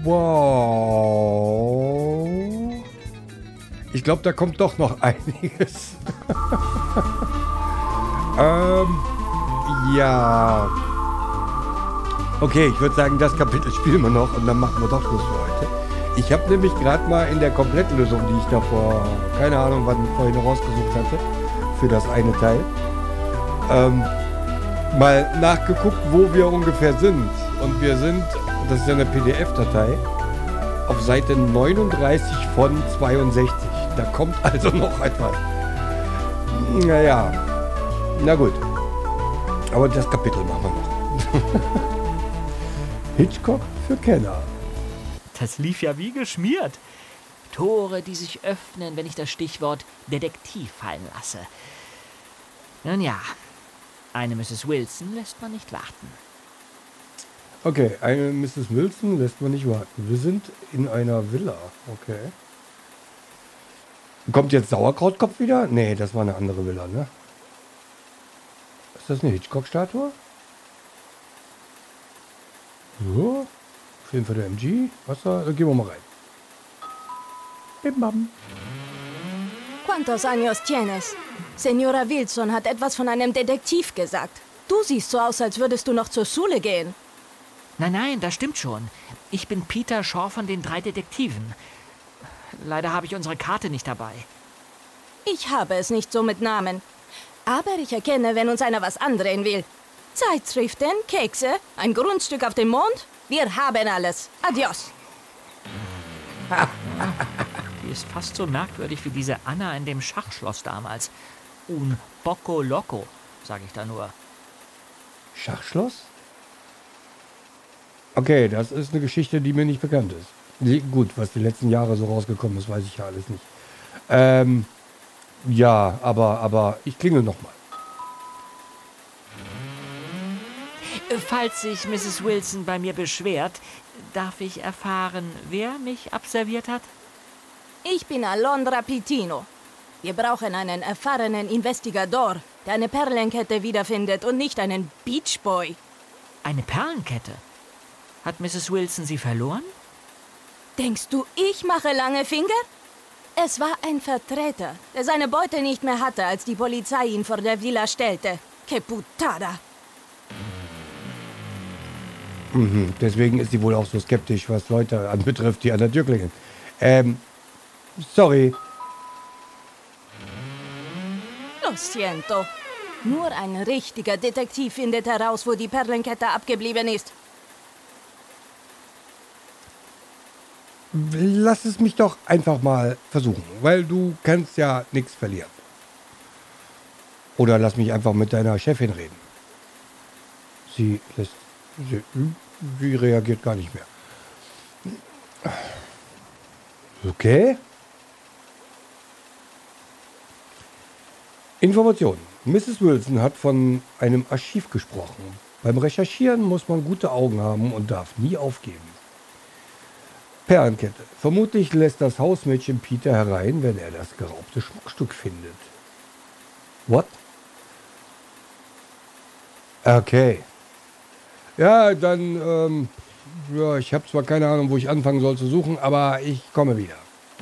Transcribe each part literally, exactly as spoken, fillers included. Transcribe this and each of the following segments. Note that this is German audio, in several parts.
Wow. Ich glaube, da kommt doch noch einiges. ähm, ja. Okay, ich würde sagen, das Kapitel spielen wir noch und dann machen wir doch Schluss für heute. Ich habe nämlich gerade mal in der Komplettlösung, die ich da vor, keine Ahnung, wann vorhin rausgesucht hatte, für das eine Teil, ähm, mal nachgeguckt, wo wir ungefähr sind. Und wir sind, das ist ja eine P D F-Datei, auf Seite neununddreißig von zweiundsechzig. Da kommt also noch etwas. Naja, na gut. Aber das Kapitel machen wir noch. Hitchcock für Kenner. Das lief ja wie geschmiert. Tore, die sich öffnen, wenn ich das Stichwort Detektiv fallen lasse. Nun ja, eine Misses Wilson lässt man nicht warten. Okay, eine Misses Wilson lässt man nicht warten. Wir sind in einer Villa. Okay. Kommt jetzt Sauerkrautkopf wieder? Nee, das war eine andere Villa, ne? Ist das eine Hitchcock-Statue? So. Film für der M G. Wasser. Dann gehen wir mal rein. Bim bam. ¿Cuántos años tienes? Senora Wilson hat etwas von einem Detektiv gesagt. Du siehst so aus, als würdest du noch zur Schule gehen. Nein, nein, das stimmt schon. Ich bin Peter Shaw von den drei Detektiven. Leider habe ich unsere Karte nicht dabei. Ich habe es nicht so mit Namen. Aber ich erkenne, wenn uns einer was andrehen will. Zeitschriften, Kekse, ein Grundstück auf dem Mond. Wir haben alles. Adios. Die ist fast so merkwürdig wie diese Anna in dem Schachschloss damals. Un poco loco, sage ich da nur. Schachschloss? Okay, das ist eine Geschichte, die mir nicht bekannt ist. Die, gut, was die letzten Jahre so rausgekommen ist, weiß ich ja alles nicht. Ähm, ja, aber, aber ich klingel nochmal. Falls sich Misses Wilson bei mir beschwert, darf ich erfahren, wer mich abserviert hat? Ich bin Alondra Pitino. Wir brauchen einen erfahrenen Investigador, der eine Perlenkette wiederfindet und nicht einen Beachboy. Eine Perlenkette? Hat Misses Wilson sie verloren? Denkst du, ich mache lange Finger? Es war ein Vertreter, der seine Beute nicht mehr hatte, als die Polizei ihn vor der Villa stellte. Que putada. Mhm, deswegen ist sie wohl auch so skeptisch, was Leute anbetrifft, die an der Tür klingeln. Ähm, sorry. Lo siento. Nur ein richtiger Detektiv findet heraus, wo die Perlenkette abgeblieben ist. Lass es mich doch einfach mal versuchen, weil du kannst ja nichts verlieren. Oder lass mich einfach mit deiner Chefin reden. Sie lässt... Sie, sie reagiert gar nicht mehr. Okay. Information. Misses Wilson hat von einem Archiv gesprochen. Beim Recherchieren muss man gute Augen haben und darf nie aufgeben. Perlenkette. Vermutlich lässt das Hausmädchen Peter herein, wenn er das geraubte Schmuckstück findet. What? Okay. Ja, dann, ähm, ja, ich habe zwar keine Ahnung, wo ich anfangen soll zu suchen, aber ich komme wieder.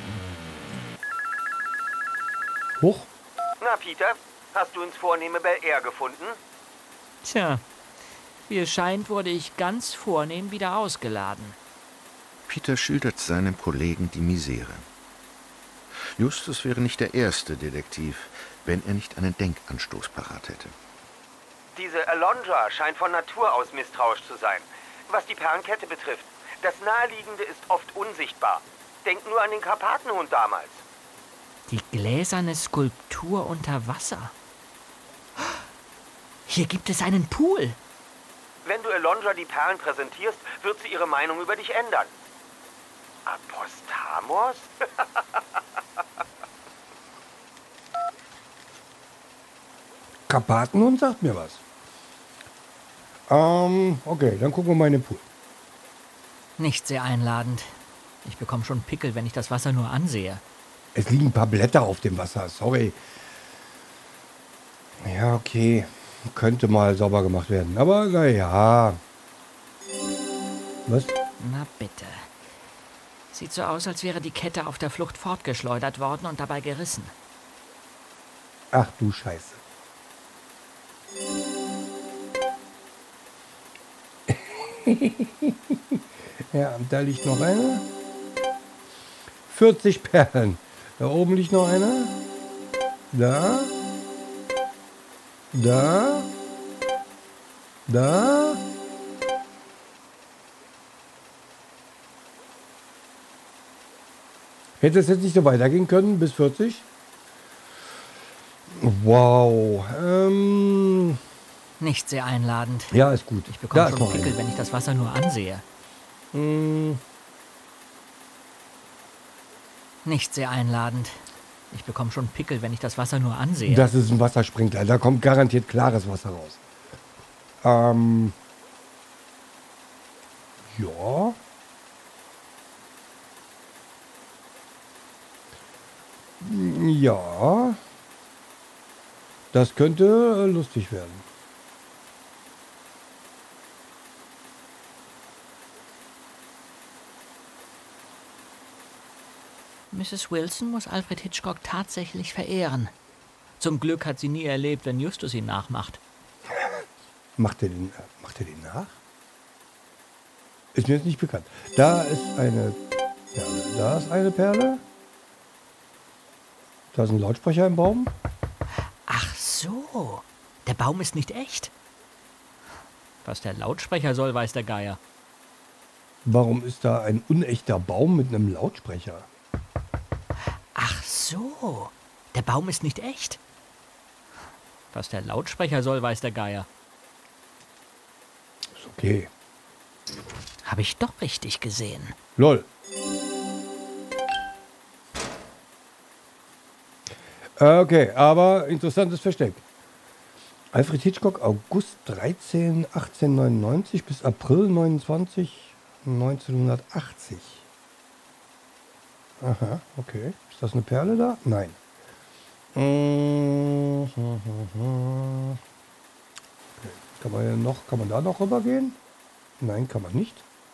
Hoch? Na, Peter, hast du ins vornehme Bel Air gefunden? Tja, wie es scheint, wurde ich ganz vornehm wieder ausgeladen. Peter schildert seinem Kollegen die Misere. Justus wäre nicht der erste Detektiv, wenn er nicht einen Denkanstoß parat hätte. Diese Alondra scheint von Natur aus misstrauisch zu sein. Was die Perlenkette betrifft, das Naheliegende ist oft unsichtbar. Denk nur an den Karpatenhund damals. Die gläserne Skulptur unter Wasser. Hier gibt es einen Pool. Wenn du Alondra die Perlen präsentierst, wird sie ihre Meinung über dich ändern. Apostamos? Karpatenhund sagt mir was. Ähm, okay, dann gucken wir mal in den Pool. Nicht sehr einladend. Ich bekomme schon Pickel, wenn ich das Wasser nur ansehe. Es liegen ein paar Blätter auf dem Wasser, sorry. Ja, okay. Könnte mal sauber gemacht werden, aber naja. Was? Na bitte. Sieht so aus, als wäre die Kette auf der Flucht fortgeschleudert worden und dabei gerissen. Ach du Scheiße. Ja, da liegt noch eine. vierzig Perlen. Da oben liegt noch eine. Da. Da. Da. Hätte es jetzt nicht so weitergehen können bis vierzig? Wow. Ähm, Nicht sehr einladend. ja, ist gut. Ich bekomme Da ist schon noch Pickel, eine. wenn ich das Wasser nur ansehe. Hm, Nicht sehr einladend. Ich bekomme schon Pickel, wenn ich das Wasser nur ansehe. das ist ein Wassersprinkler. Da kommt garantiert klares Wasser raus. Ähm, ja. Ja. Das könnte äh, lustig werden. Misses Wilson muss Alfred Hitchcock tatsächlich verehren. Zum Glück hat sie nie erlebt, wenn Justus ihn nachmacht. Macht er den, äh, macht er den nach? Ist mir jetzt nicht bekannt. Da ist eine Perle. Da ist eine Perle. Da ist ein Lautsprecher im Baum. Ach so, der Baum ist nicht echt. Was der Lautsprecher soll, weiß der Geier. Warum ist da ein unechter Baum mit einem Lautsprecher? Ach so, der Baum ist nicht echt. Was der Lautsprecher soll, weiß der Geier. Ist okay. Habe ich doch richtig gesehen. Lol. Okay, aber interessantes Versteck. Alfred Hitchcock, August dreizehnten achtzehnhundertneunundneunzig bis April neunundzwanzigsten neunzehnhundertachtzig. Aha, okay. Ist das eine Perle da? Nein. Okay. Kann man ja noch, kann man da noch rübergehen? Nein, kann man nicht.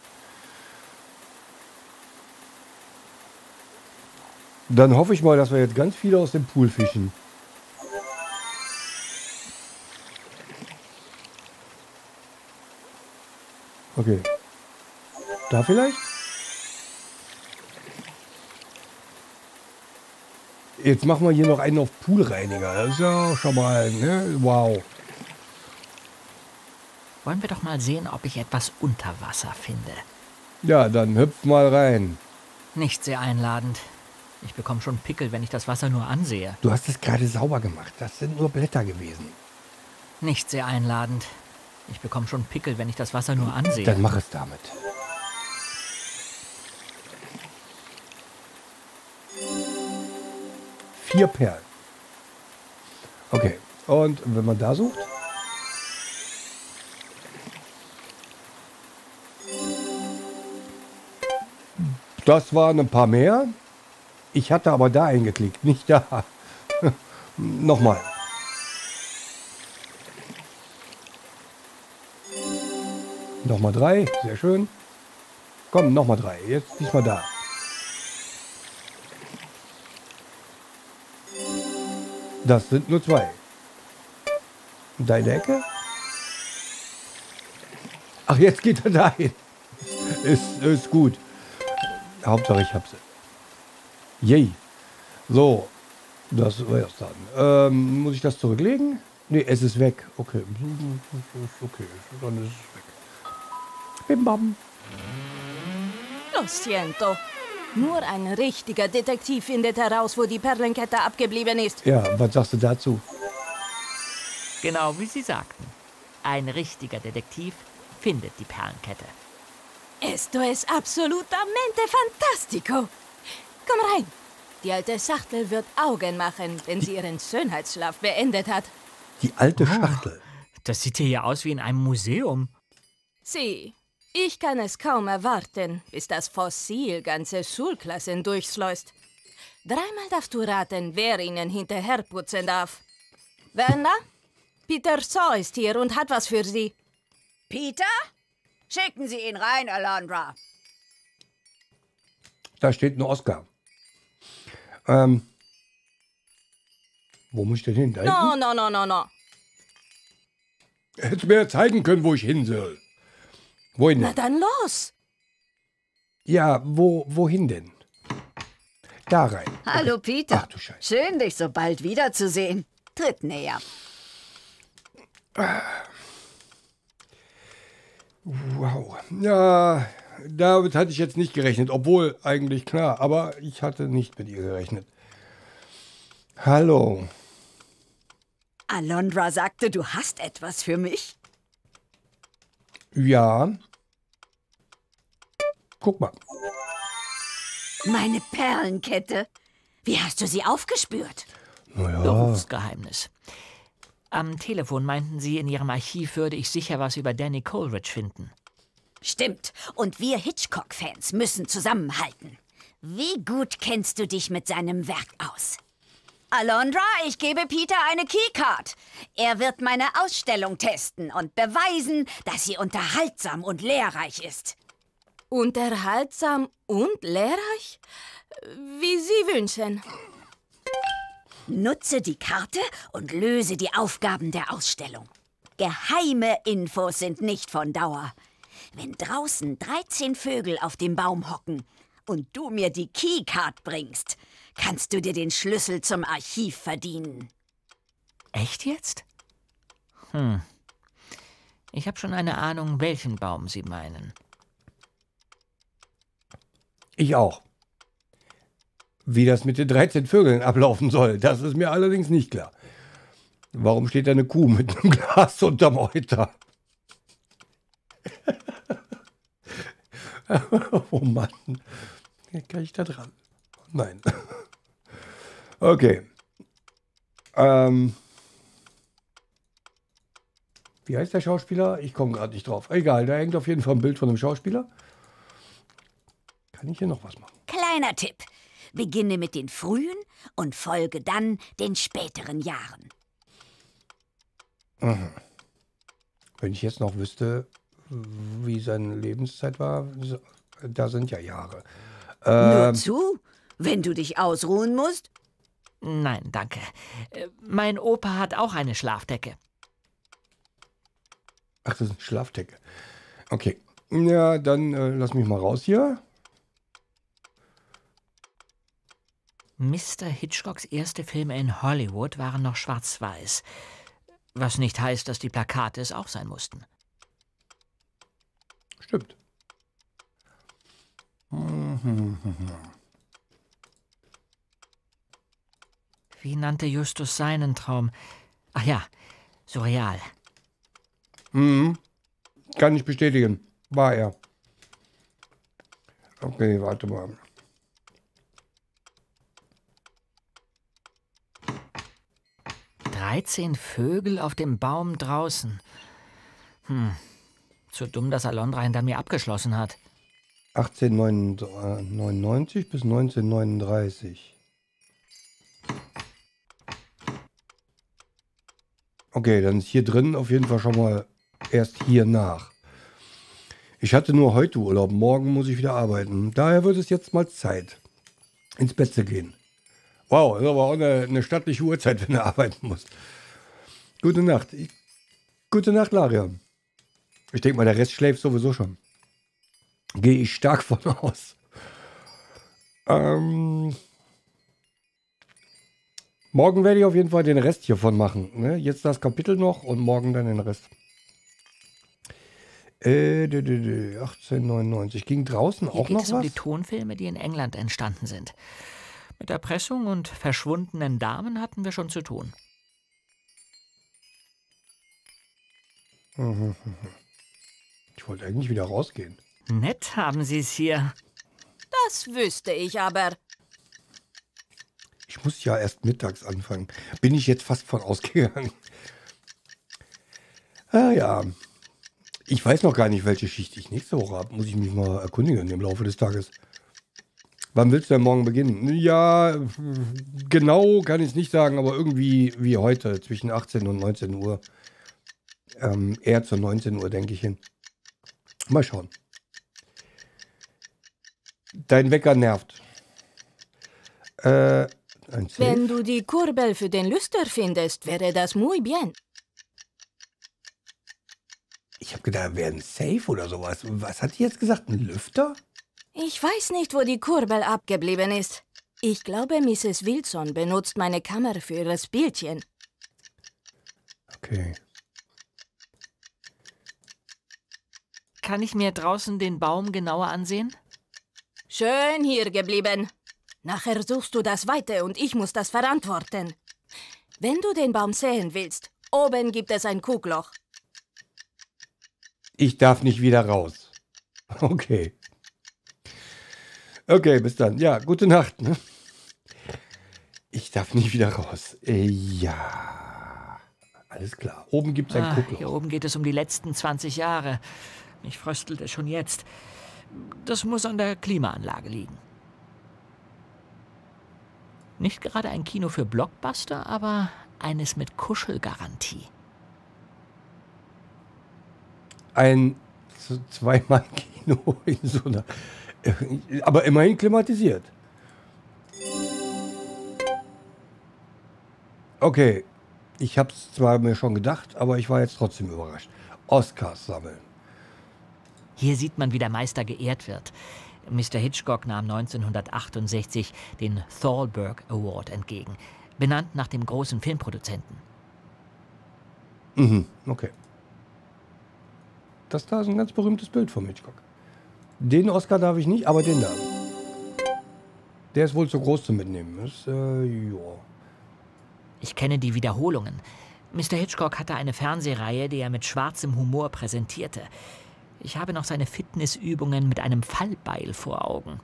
Dann hoffe ich mal, dass wir jetzt ganz viele aus dem Pool fischen. Okay. Da vielleicht? Jetzt machen wir hier noch einen auf Poolreiniger. Das ist ja schon mal, ne? Wow. Wollen wir doch mal sehen, ob ich etwas unter Wasser finde. Ja, dann hüpf mal rein. Nicht sehr einladend. Ich bekomme schon Pickel, wenn ich das Wasser nur ansehe. Du hast es gerade sauber gemacht. Das sind nur Blätter gewesen. Nicht sehr einladend. Ich bekomme schon Pickel, wenn ich das Wasser nur ansehe. Dann mach es damit. Vier Perlen. Okay. Und wenn man da sucht? Das waren ein paar mehr. Ich hatte aber da eingeklickt, nicht da. Nochmal. Nochmal drei, sehr schön. Komm, nochmal drei. Jetzt diesmal da. Das sind nur zwei. Und da in der Ecke? Ach, jetzt geht er dahin. Ist, ist gut. Hauptsache ich hab's. Yay. So. Das war es dann. Ähm, muss ich das zurücklegen? Nee, es ist weg. Okay. Okay, dann ist es weg. Bim bam. Lo siento. Nur ein richtiger Detektiv findet heraus, wo die Perlenkette abgeblieben ist. Ja, was sagst du dazu? Genau wie Sie sagten. Ein richtiger Detektiv findet die Perlenkette. Esto es absolutamente fantastico. Komm rein. Die alte Schachtel wird Augen machen, wenn sie ihren Schönheitsschlaf beendet hat. Die alte Schachtel. Das sieht hier ja aus wie in einem Museum. Sieh, ich kann es kaum erwarten, bis das Fossil ganze Schulklassen durchschleust. Dreimal darfst du raten, wer ihnen hinterherputzen darf. Werner? Peter Shaw ist hier und hat was für Sie. Peter? Schicken Sie ihn rein, Alondra. Da steht ein Oscar. Ähm, wo muss ich denn hin? Da No, hinten? no, no, no, no. Hättest du mir ja zeigen können, wo ich hin soll. Wohin Na denn? dann los. Ja, wo, wohin denn? Da rein. Hallo Peter. Ach du Scheiße. Schön, dich so bald wiederzusehen. Tritt näher. Wow. Ja, damit hatte ich jetzt nicht gerechnet. Obwohl, eigentlich klar. Aber ich hatte nicht mit ihr gerechnet. Hallo. Alondra sagte, du hast etwas für mich. Ja. Guck mal. Meine Perlenkette. Wie hast du sie aufgespürt? Naja. Berufsgeheimnis. Am Telefon meinten Sie, in Ihrem Archiv würde ich sicher was über Danny Coleridge finden. Stimmt. Und wir Hitchcock-Fans müssen zusammenhalten. Wie gut kennst du dich mit seinem Werk aus? Alondra, ich gebe Peter eine Keycard. Er wird meine Ausstellung testen und beweisen, dass sie unterhaltsam und lehrreich ist. Unterhaltsam und lehrreich? Wie Sie wünschen. Nutze die Karte und löse die Aufgaben der Ausstellung. Geheime Infos sind nicht von Dauer. Wenn draußen dreizehn Vögel auf dem Baum hocken und du mir die Keycard bringst, kannst du dir den Schlüssel zum Archiv verdienen. Echt jetzt? Hm. Ich habe schon eine Ahnung, welchen Baum Sie meinen. Ich auch. Wie das mit den dreizehn Vögeln ablaufen soll, das ist mir allerdings nicht klar. Warum steht da eine Kuh mit einem Glas unterm Euter? Oh Mann. Kann ich da dran? Nein. Okay. Ähm. Wie heißt der Schauspieler? Ich komme gerade nicht drauf. Egal, da hängt auf jeden Fall ein Bild von einem Schauspieler. Kann ich hier noch was machen? Kleiner Tipp. Beginne mit den frühen und folge dann den späteren Jahren. Aha. Wenn ich jetzt noch wüsste, wie seine Lebenszeit war, so- da sind ja Jahre. Nur Ähm, zu, wenn du dich ausruhen musst. Nein, danke. Äh, Mein Opa hat auch eine Schlafdecke. ach, das ist eine Schlafdecke. Okay. Ja, dann äh, lass mich mal raus hier. Mister Hitchcocks erste Filme in Hollywood waren noch schwarz-weiß. Was nicht heißt, dass die Plakate es auch sein mussten. Stimmt. Wie nannte Justus seinen Traum? Ach ja, surreal. Mhm. Kann ich bestätigen. War er. Okay, warte mal. dreizehn Vögel auf dem Baum draußen. Hm, zu dumm, dass Alondra hinter mir abgeschlossen hat. achtzehnhundertneunundneunzig bis neunzehnhundertneununddreißig. Okay, dann ist hier drin auf jeden Fall schon mal erst hier nach. Ich hatte nur heute Urlaub, morgen muss ich wieder arbeiten. Daher wird es jetzt mal Zeit, ins Bett zu gehen. Wow, ist aber auch eine, eine stattliche Uhrzeit, wenn du arbeiten musst. Gute Nacht. Ich, gute Nacht, Laria. Ich denke mal, der Rest schläft sowieso schon. Gehe ich stark von aus. Ähm, morgen werde ich auf jeden Fall den Rest hiervon machen. Ne? Jetzt das Kapitel noch und morgen dann den Rest. Äh, dü, dü, dü, achtzehnhundertneunundneunzig. Ging draußen Hier auch geht noch es um was? die Tonfilme, die in England entstanden sind. Mit Erpressung und verschwundenen Damen hatten wir schon zu tun. Ich wollte eigentlich wieder rausgehen. Nett haben Sie es hier. Das wüsste ich aber. Ich muss ja erst mittags anfangen. Bin ich jetzt fast von ausgegangen. Ah ja. Ich weiß noch gar nicht, welche Schicht ich nächste Woche habe. Muss ich mich mal erkundigen im Laufe des Tages. Wann willst du denn morgen beginnen? Ja, genau kann ich es nicht sagen, aber irgendwie wie heute, zwischen achtzehn und neunzehn Uhr. Ähm, eher zu neunzehn Uhr, denke ich hin. Mal schauen. Dein Wecker nervt. Äh, ein Safe? Wenn du die Kurbel für den Lüster findest, wäre das muy bien. Ich habe gedacht, wäre ein Safe oder sowas. Was hat die jetzt gesagt? Ein Lüfter? Ich weiß nicht, wo die Kurbel abgeblieben ist. Ich glaube, Misses Wilson benutzt meine Kammer für ihre Spielchen. Okay. Kann ich mir draußen den Baum genauer ansehen? Schön hier geblieben. Nachher suchst du das Weite und ich muss das verantworten. Wenn du den Baum sehen willst, oben gibt es ein Kuhloch. Ich darf nicht wieder raus. Okay. Okay, bis dann. Ja, gute Nacht. Ne? Ich darf nicht wieder raus. Äh, ja. Alles klar. Oben gibt es ein Ah, Kuhloch. hier oben geht es um die letzten zwanzig Jahre. Mich fröstelt es schon jetzt. Das muss an der Klimaanlage liegen. Nicht gerade ein Kino für Blockbuster, aber eines mit Kuschelgarantie. Ein Z- Zweimann-Kino in so einer. äh, Aber immerhin klimatisiert. Okay. Ich habe es zwar mir schon gedacht, aber ich war jetzt trotzdem überrascht. Oscars sammeln. Hier sieht man, wie der Meister geehrt wird. Mister Hitchcock nahm neunzehnhundertachtundsechzig den Thalberg Award entgegen, benannt nach dem großen Filmproduzenten. Mhm, okay. Das da ist ein ganz berühmtes Bild von Hitchcock. Den Oscar darf ich nicht, aber den da. Der ist wohl zu groß zum Mitnehmen. Ist, äh, ja. Ich kenne die Wiederholungen. Mister Hitchcock hatte eine Fernsehreihe, die er mit schwarzem Humor präsentierte. Ich habe noch seine Fitnessübungen mit einem Fallbeil vor Augen.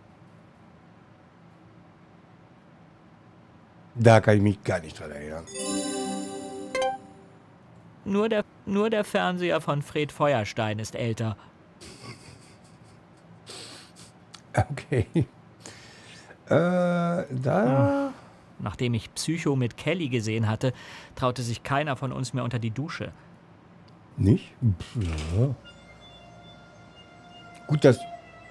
Da kann ich mich gar nicht dran erinnern. Nur der, nur der Fernseher von Fred Feuerstein ist älter. Okay. Äh, da. Nachdem ich Psycho mit Kelly gesehen hatte, traute sich keiner von uns mehr unter die Dusche. Nicht? Pff, ja. Gut, dass.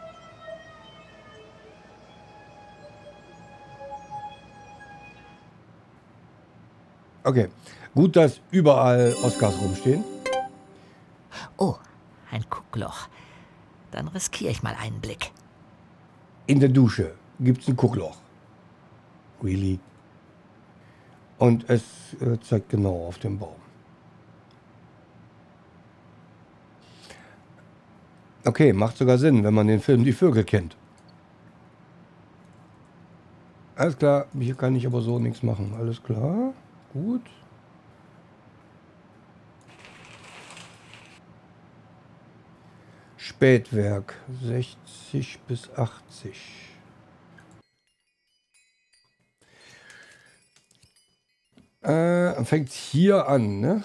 Okay. Gut, dass überall Oscars rumstehen. Oh, ein Guckloch. Dann riskiere ich mal einen Blick. In der Dusche gibt es ein Guckloch. Really? Und es äh, zeigt genau auf den Baum. Okay, macht sogar Sinn, wenn man den Film Die Vögel kennt. Alles klar, hier kann ich aber so nichts machen. Alles klar, gut. Spätwerk, sechzig bis achtzig. Äh, fängt hier an, ne?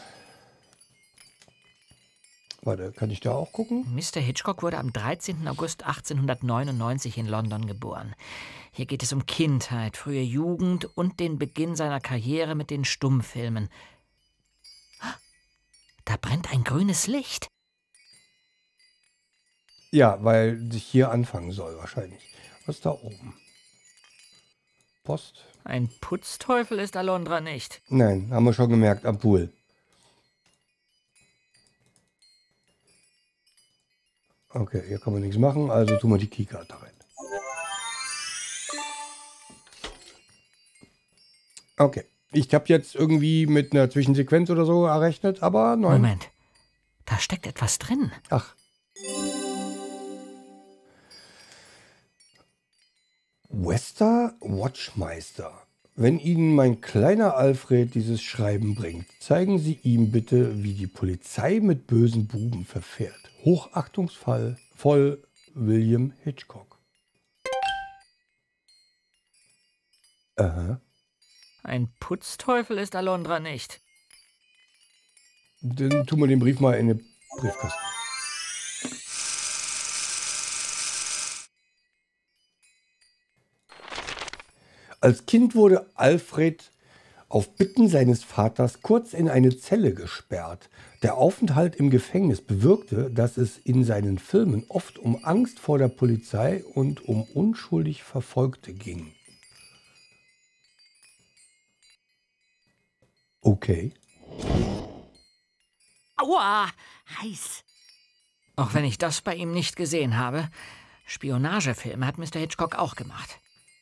Warte, kann ich da auch gucken? Mister Hitchcock wurde am dreizehnten August achtzehnhundertneunundneunzig in London geboren. Hier geht es um Kindheit, frühe Jugend und den Beginn seiner Karriere mit den Stummfilmen. Da brennt ein grünes Licht. Ja, weil sich hier anfangen soll wahrscheinlich. Was ist da oben? Post? Ein Putzteufel ist Alondra nicht. Nein, haben wir schon gemerkt, am Pool. Okay, hier kann man nichts machen, also tun wir die Keykarte rein. Okay, ich habe jetzt irgendwie mit einer Zwischensequenz oder so errechnet, aber nein. Moment, da steckt etwas drin. Ach. Wester Watchmeister. Wenn Ihnen mein kleiner Alfred dieses Schreiben bringt, zeigen Sie ihm bitte, wie die Polizei mit bösen Buben verfährt. Hochachtungsvoll voll William Hitchcock. Aha. Ein Putzteufel ist Alondra nicht. Dann tun wir den Brief mal in den Briefkasten. Als Kind wurde Alfred auf Bitten seines Vaters kurz in eine Zelle gesperrt. Der Aufenthalt im Gefängnis bewirkte, dass es in seinen Filmen oft um Angst vor der Polizei und um unschuldig Verfolgte ging. Okay. Aua, heiß. Auch wenn ich das bei ihm nicht gesehen habe, Spionagefilme hat Mister Hitchcock auch gemacht.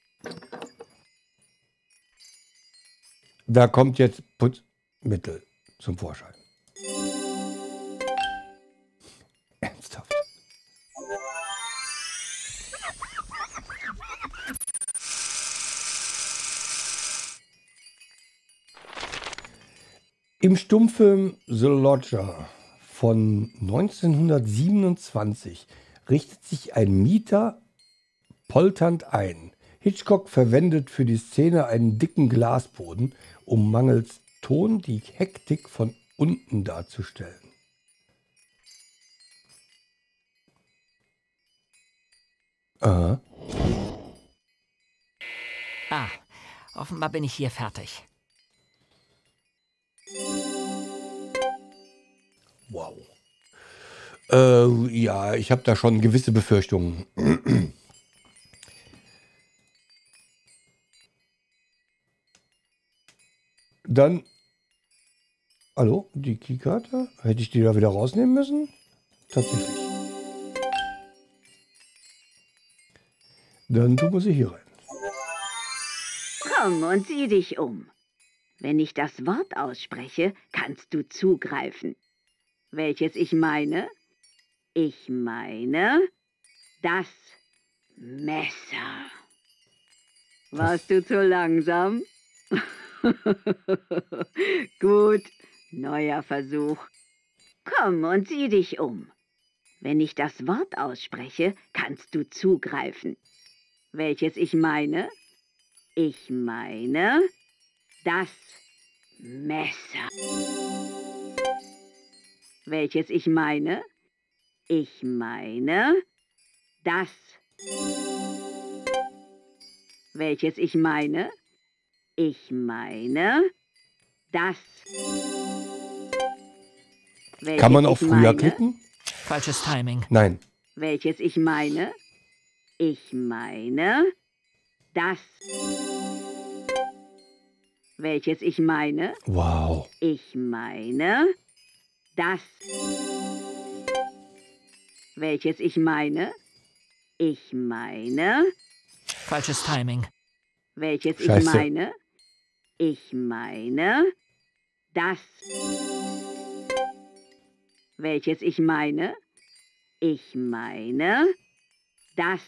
Da kommt jetzt Putzmittel zum Vorschein. Ernsthaft. Im Stummfilm The Lodger von neunzehnhundertsiebenundzwanzig richtet sich ein Mieter polternd ein. Hitchcock verwendet für die Szene einen dicken Glasboden, um mangels Ton die Hektik von unten darzustellen. Aha. Ah, offenbar bin ich hier fertig. Wow. Äh, ja, ich habe da schon gewisse Befürchtungen. Dann, hallo, die Keykarte? Hätte ich die da wieder rausnehmen müssen? Tatsächlich. Dann tun wir sie hier rein. Komm und sieh dich um. Wenn ich das Wort ausspreche, kannst du zugreifen. Welches ich meine? Ich meine das Messer. Warst du zu langsam? Gut, neuer Versuch. Komm und sieh dich um. Wenn ich das Wort ausspreche, kannst du zugreifen. Welches ich meine? Ich meine das Messer. Welches ich meine? Ich meine das. Welches ich meine? Ich meine das. Welches Kann man auch ich früher meine? klicken? Falsches Timing. Nein. Welches ich meine? Ich meine das. Welches ich meine? Wow. Ich meine das. Welches ich meine? Ich meine. Falsches Timing. Welches ich Scheiße. meine? Ich meine das. Welches ich meine? Ich meine das.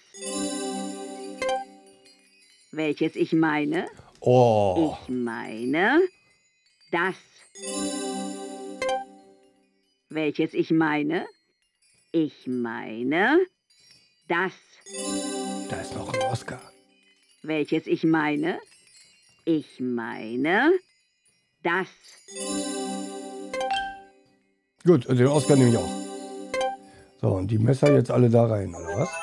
Welches ich meine? Oh. Ich meine das. Welches ich meine? Ich meine das. Da ist noch ein Oscar. Welches ich meine? Ich meine das. Gut, und den Oscar nehme ich auch. So, und die Messer jetzt alle da rein, oder was?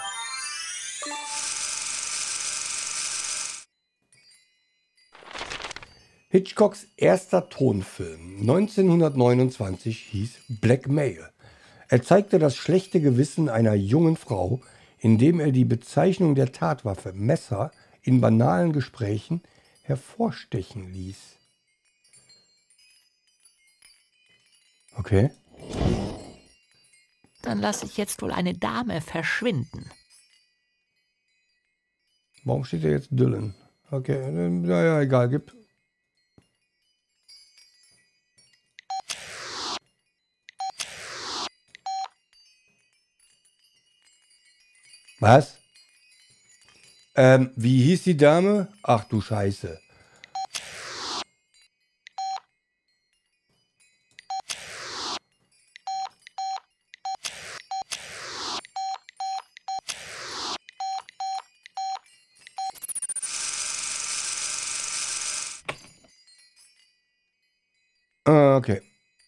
Hitchcocks erster Tonfilm neunzehnhundertneunundzwanzig hieß Blackmail. Er zeigte das schlechte Gewissen einer jungen Frau, indem er die Bezeichnung der Tatwaffe Messer in banalen Gesprächen hervorstechen ließ. Okay. Dann lasse ich jetzt wohl eine Dame verschwinden. Warum steht da jetzt Dylan? Okay, naja, egal, gib. Was? Ähm, wie hieß die Dame? Ach du Scheiße. Ah, okay.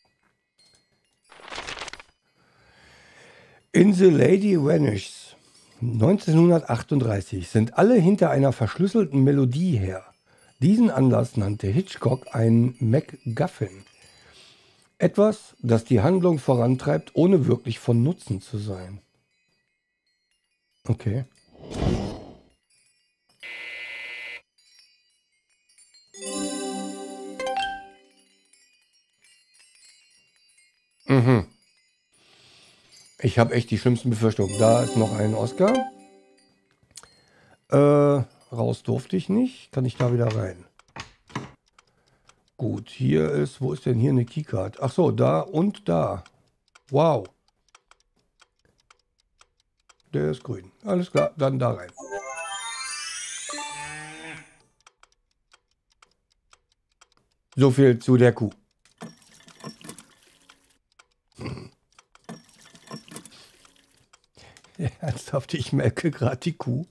In The Lady Vanishes neunzehnhundertachtunddreißig sind alle hinter einer verschlüsselten Melodie her. Diesen Anlass nannte Hitchcock einen MacGuffin. Etwas, das die Handlung vorantreibt, ohne wirklich von Nutzen zu sein. Okay. Ich habe echt die schlimmsten Befürchtungen. Da ist noch ein Oscar. Äh, raus durfte ich nicht. Kann ich da wieder rein? Gut, hier ist, wo ist denn hier eine Keycard? Ach so, da und da. Wow. Der ist grün. Alles klar, dann da rein. So viel zu der Kuh. Ja, ernsthaft, ich melke gerade die Kuh.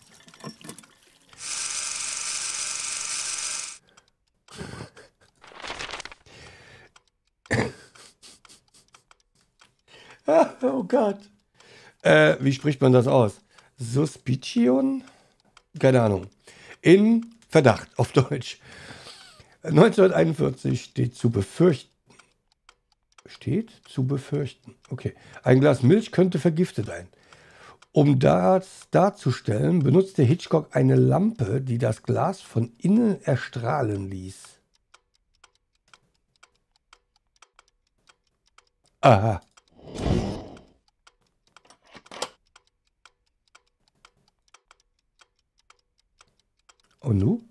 Oh Gott. Äh, wie spricht man das aus? Suspicion? Keine Ahnung. In Verdacht auf Deutsch. neunzehnhunderteinundvierzig steht zu befürchten. Steht zu befürchten. Okay. Ein Glas Milch könnte vergiftet sein. Um das darzustellen, benutzte Hitchcock eine Lampe, die das Glas von innen erstrahlen ließ. Aha. Und nun?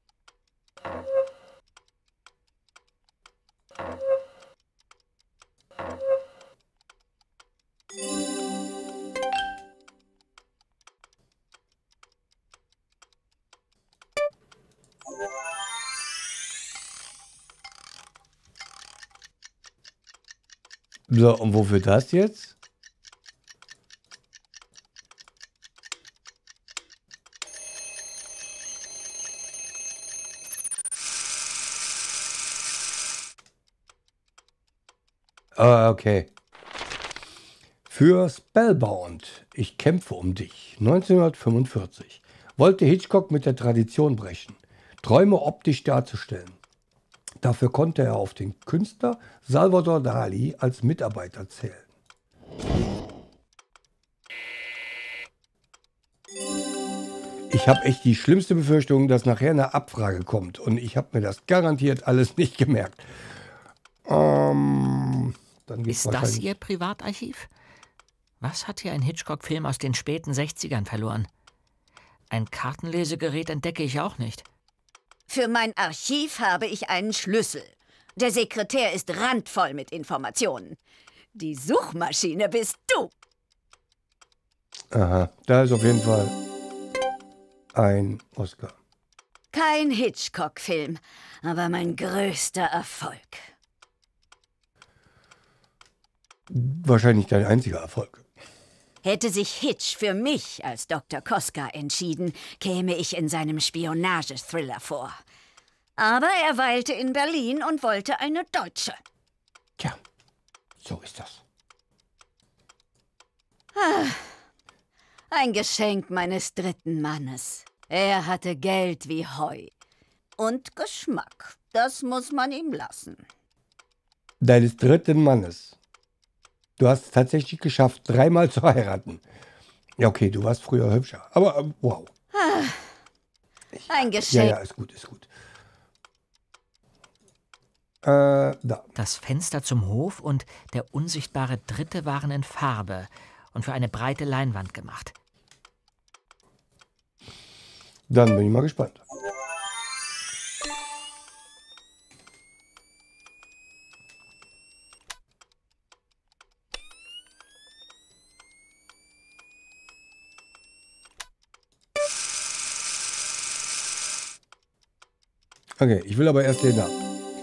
So, und wofür das jetzt? Ah, okay. Für Spellbound, ich kämpfe um dich, neunzehnhundertfünfundvierzig, wollte Hitchcock mit der Tradition brechen, Träume optisch darzustellen. Dafür konnte er auf den Künstler Salvador Dali als Mitarbeiter zählen. Ich habe echt die schlimmste Befürchtung, dass nachher eine Abfrage kommt. Und ich habe mir das garantiert alles nicht gemerkt. Ähm, dann geht's Ist das Ihr Privatarchiv? Was hat hier ein Hitchcock-Film aus den späten sechzigern verloren? Ein Kartenlesegerät entdecke ich auch nicht. Für mein Archiv habe ich einen Schlüssel. Der Sekretär ist randvoll mit Informationen. Die Suchmaschine bist du. Aha, da ist auf jeden Fall ein Oscar. Kein Hitchcock-Film, aber mein größter Erfolg. Wahrscheinlich dein einziger Erfolg. Hätte sich Hitch für mich als Doktor Koska entschieden, käme ich in seinem Spionagethriller vor. Aber er weilte in Berlin und wollte eine Deutsche. Tja, so ist das. Ah, ein Geschenk meines dritten Mannes. Er hatte Geld wie Heu. Und Geschmack, das muss man ihm lassen. Deines dritten Mannes. Du hast es tatsächlich geschafft, dreimal zu heiraten. Ja, okay, du warst früher hübscher. Aber äh, wow. Ah, ein Ja, Geschenk. ja, ist gut, ist gut. Äh, da. Das Fenster zum Hof und der unsichtbare Dritte waren in Farbe und für eine breite Leinwand gemacht. Dann bin ich mal gespannt. Okay, ich will aber erst den da.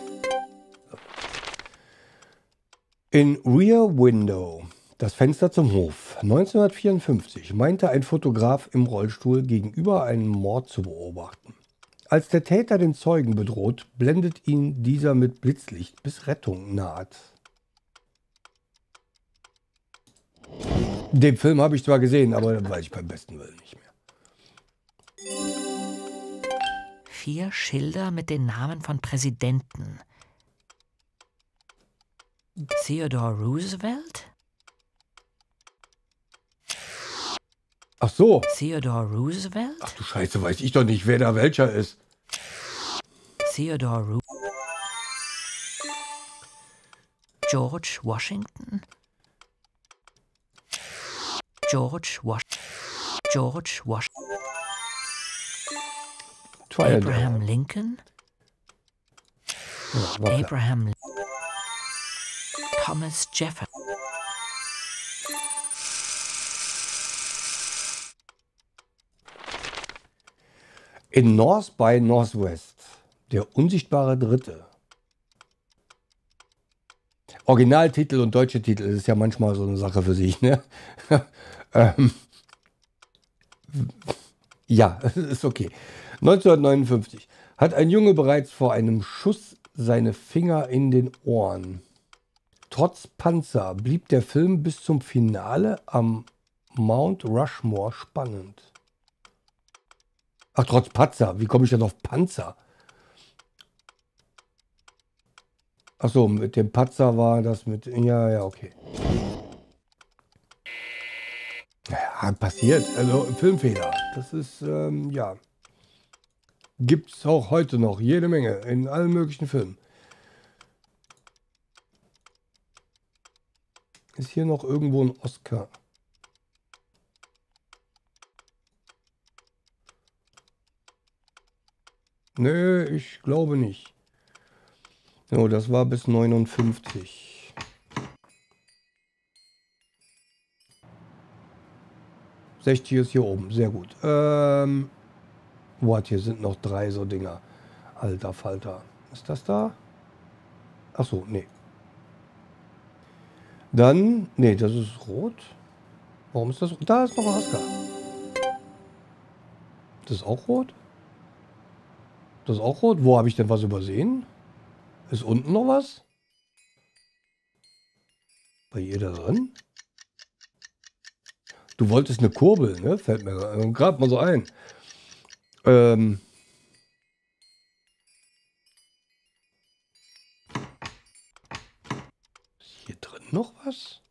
In Rear Window, das Fenster zum Hof, neunzehnhundertvierundfünfzig, meinte ein Fotograf im Rollstuhl gegenüber einen Mord zu beobachten. Als der Täter den Zeugen bedroht, blendet ihn dieser mit Blitzlicht, bis Rettung naht. Den Film habe ich zwar gesehen, aber den weiß ich beim besten Willen nicht mehr. Vier Schilder mit den Namen von Präsidenten. Theodore Roosevelt? Ach so. Theodore Roosevelt? Ach du Scheiße, weiß ich doch nicht, wer da welcher ist. Theodore Roosevelt? George Washington? George Washington. George Washington. Abraham Lincoln. Ja, Abraham Lincoln. Thomas Jefferson. In North by Northwest, der unsichtbare Dritte. Originaltitel und deutsche Titel, das ist ja manchmal so eine Sache für sich, ne? ähm, ja, ist okay. neunzehnhundertneunundfünfzig hat ein Junge bereits vor einem Schuss seine Finger in den Ohren. Trotz Panzer blieb der Film bis zum Finale am Mount Rushmore spannend. Ach, trotz Panzer. Wie komme ich denn auf Panzer? Ach so, mit dem Panzer war das mit... Ja, ja, okay. Ja, passiert. Also Filmfehler. Das ist, ähm, ja... Gibt es auch heute noch jede Menge in allen möglichen Filmen. Ist hier noch irgendwo ein Oscar? Nö, ich glaube nicht. So, das war bis neunundfünfzig. sechzig ist hier oben, sehr gut. Ähm, what, hier sind noch drei so Dinger. Alter Falter. Ist das da? Ach so, nee. Dann, nee, das ist rot. Warum ist das? Da ist noch ein Oscar. Das ist auch rot? Das ist auch rot? Wo habe ich denn was übersehen? Ist unten noch was? Bei ihr da drin? Du wolltest eine Kurbel, ne? Fällt mir gerade mal so ein. Ähm. Ist hier drin noch was?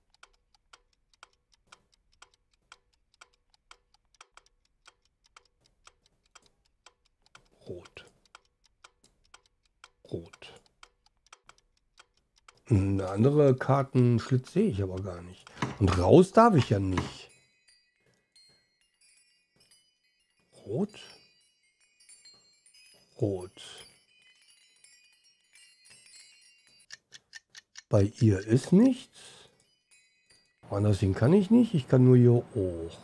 Rot. Rot. Eine andere Kartenschlitz sehe ich aber gar nicht. Und raus darf ich ja nicht. Rot. Rot. Bei ihr ist nichts. Woanders hin kann ich nicht. Ich kann nur hier hoch.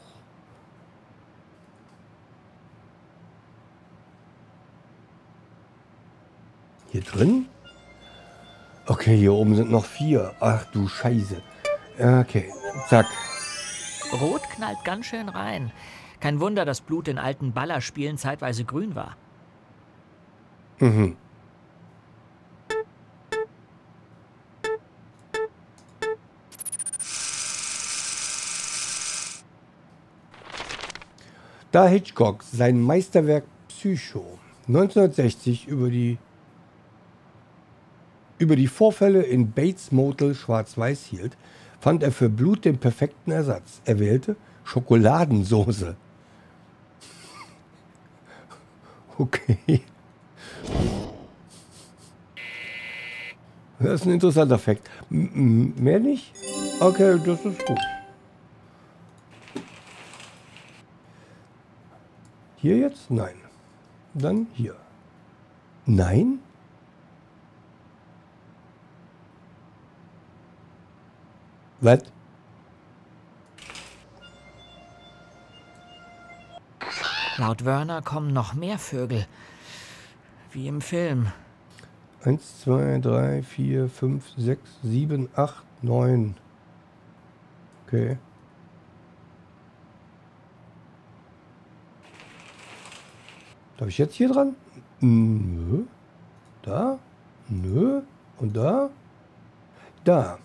Hier drin? Okay, hier oben sind noch vier. Ach du Scheiße. Okay, zack. Rot knallt ganz schön rein. Kein Wunder, dass Blut in alten Ballerspielen zeitweise grün war. Mhm. Da Hitchcock sein Meisterwerk Psycho neunzehnhundertsechzig über die über die Vorfälle in Bates Motel schwarz-weiß hielt, fand er für Blut den perfekten Ersatz. Er wählte Schokoladensoße. Okay. Das ist ein interessanter Fakt. M- mehr nicht? Okay, das ist gut. Hier jetzt? Nein. Dann hier. Nein? Was? Laut Werner kommen noch mehr Vögel. Wie im Film. Eins, zwei, drei, vier, fünf, sechs, sieben, acht, neun. Okay. Darf ich jetzt hier dran? Nö. Da? Nö. Und da? Da.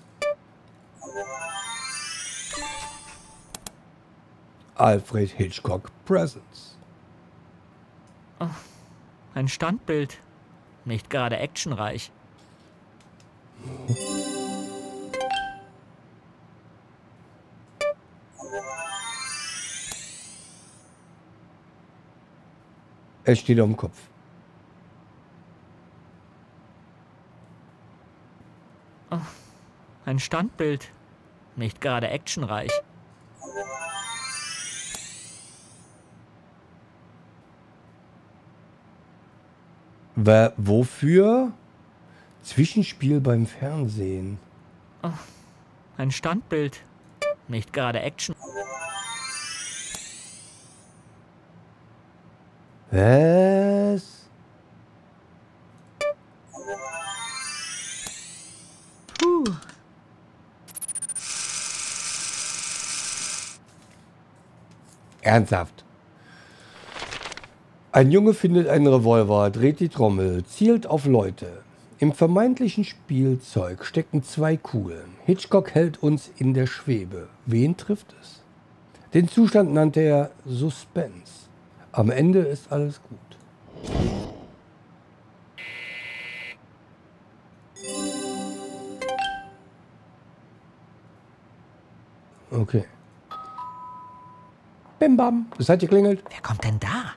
Alfred Hitchcock Presents. Oh, ein Standbild. Nicht gerade actionreich. Es steht auf dem Kopf. Oh, ein Standbild. Nicht gerade actionreich. Wer, wofür? Zwischenspiel beim Fernsehen. Oh, ein Standbild. Nicht gerade Action. Was? Puh. Ernsthaft. Ein Junge findet einen Revolver, dreht die Trommel, zielt auf Leute. Im vermeintlichen Spielzeug stecken zwei Kugeln. Hitchcock hält uns in der Schwebe. Wen trifft es? Den Zustand nannte er Suspense. Am Ende ist alles gut. Okay. Bim bam, es hat geklingelt. Wer kommt denn da?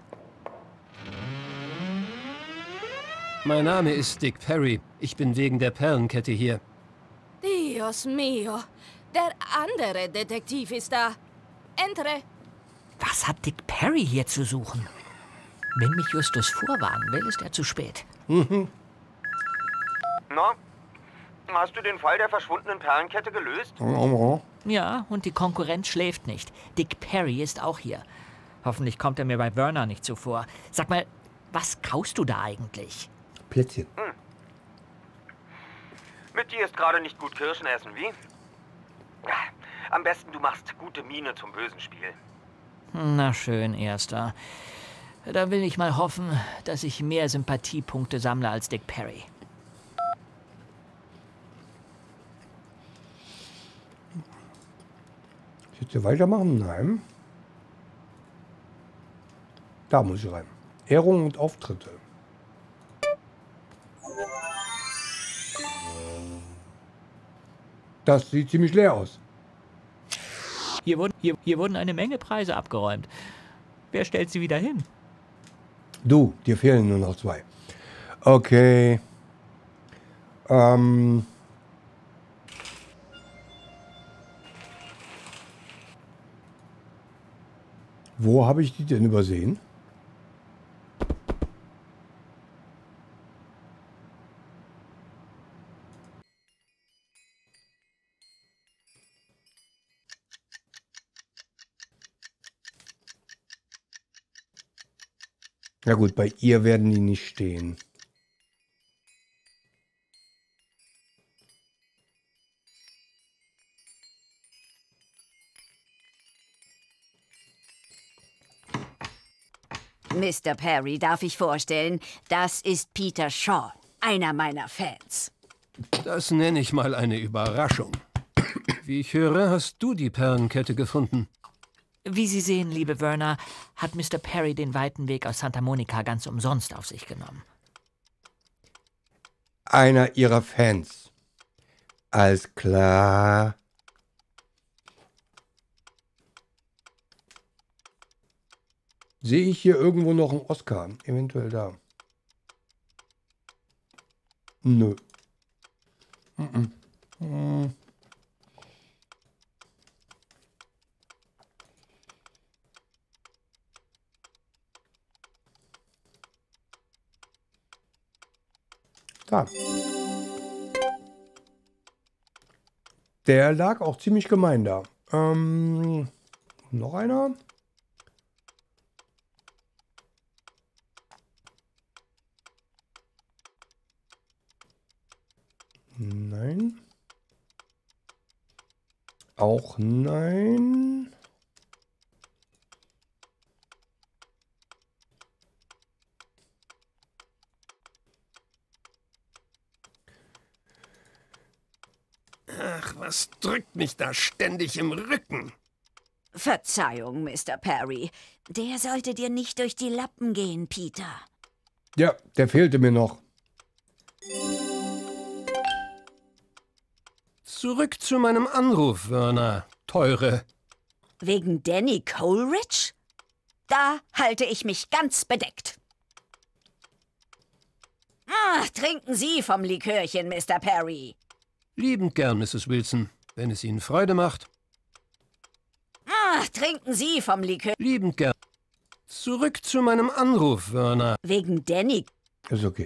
Mein Name ist Dick Perry. Ich bin wegen der Perlenkette hier. Dios mio. Der andere Detektiv ist da. Entre. Was hat Dick Perry hier zu suchen? Wenn mich Justus vorwarnen will, ist er zu spät. Na, hast du den Fall der verschwundenen Perlenkette gelöst? Ja, und die Konkurrenz schläft nicht. Dick Perry ist auch hier. Hoffentlich kommt er mir bei Werner nicht zuvor. Sag mal, was kaust du da eigentlich? Plätzchen. Hm. Mit dir ist gerade nicht gut Kirschen essen, wie? Am besten du machst gute Miene zum bösen Spiel. Na schön, Erster. Da will ich mal hoffen, dass ich mehr Sympathiepunkte sammle als Dick Perry. Willst du weitermachen? Nein. Da muss ich rein. Ehrungen und Auftritte. Das sieht ziemlich leer aus. Hier wurden, hier, hier wurden eine Menge Preise abgeräumt. Wer stellt sie wieder hin? Du, dir fehlen nur noch zwei. Okay. Ähm. Wo habe ich die denn übersehen? Na gut, bei ihr werden die nicht stehen. Mister Perry, darf ich vorstellen, das ist Peter Shaw, einer meiner Fans. Das nenne ich mal eine Überraschung. Wie ich höre, hast du die Perlenkette gefunden. Wie Sie sehen, liebe Werner, hat Mister Perry den weiten Weg aus Santa Monica ganz umsonst auf sich genommen. Einer ihrer Fans. Alles klar. Sehe ich hier irgendwo noch einen Oscar? Eventuell da. Nö. Mm -mm. Da. Der lag auch ziemlich gemein da. Ähm, noch einer? Nein. Auch nein. Ach, was drückt mich da ständig im Rücken? Verzeihung, Mister Perry. Der sollte dir nicht durch die Lappen gehen, Peter. Ja, der fehlte mir noch. Zurück zu meinem Anruf, Werner, Teure. Wegen Danny Coleridge? Da halte ich mich ganz bedeckt. Ah, trinken Sie vom Likörchen, Mister Perry. Liebend gern, Misses Wilson, wenn es Ihnen Freude macht. Ah, trinken Sie vom Likör... Liebend gern. Zurück zu meinem Anruf, Werner. Wegen Danny... Ist okay.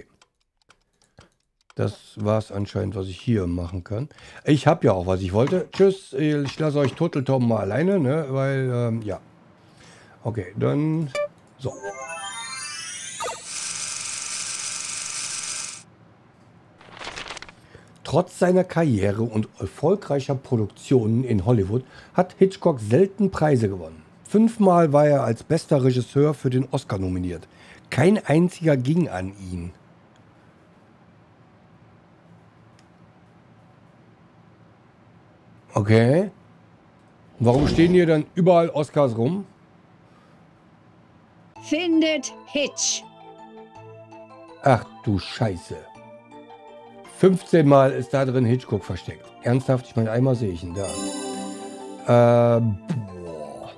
Das war es anscheinend, was ich hier machen kann. Ich habe ja auch, was ich wollte. Tschüss, ich lasse euch Total Tom mal alleine, ne? Weil, ähm, ja. Okay, dann... So. Trotz seiner Karriere und erfolgreicher Produktionen in Hollywood hat Hitchcock selten Preise gewonnen. Fünfmal war er als bester Regisseur für den Oscar nominiert. Kein einziger ging an ihn. Okay. Warum stehen hier dann überall Oscars rum? Findet Hitch. Ach du Scheiße. fünfzehn Mal ist da drin Hitchcock versteckt. Ernsthaft? Ich meine, einmal sehe ich ihn da. Äh, boah.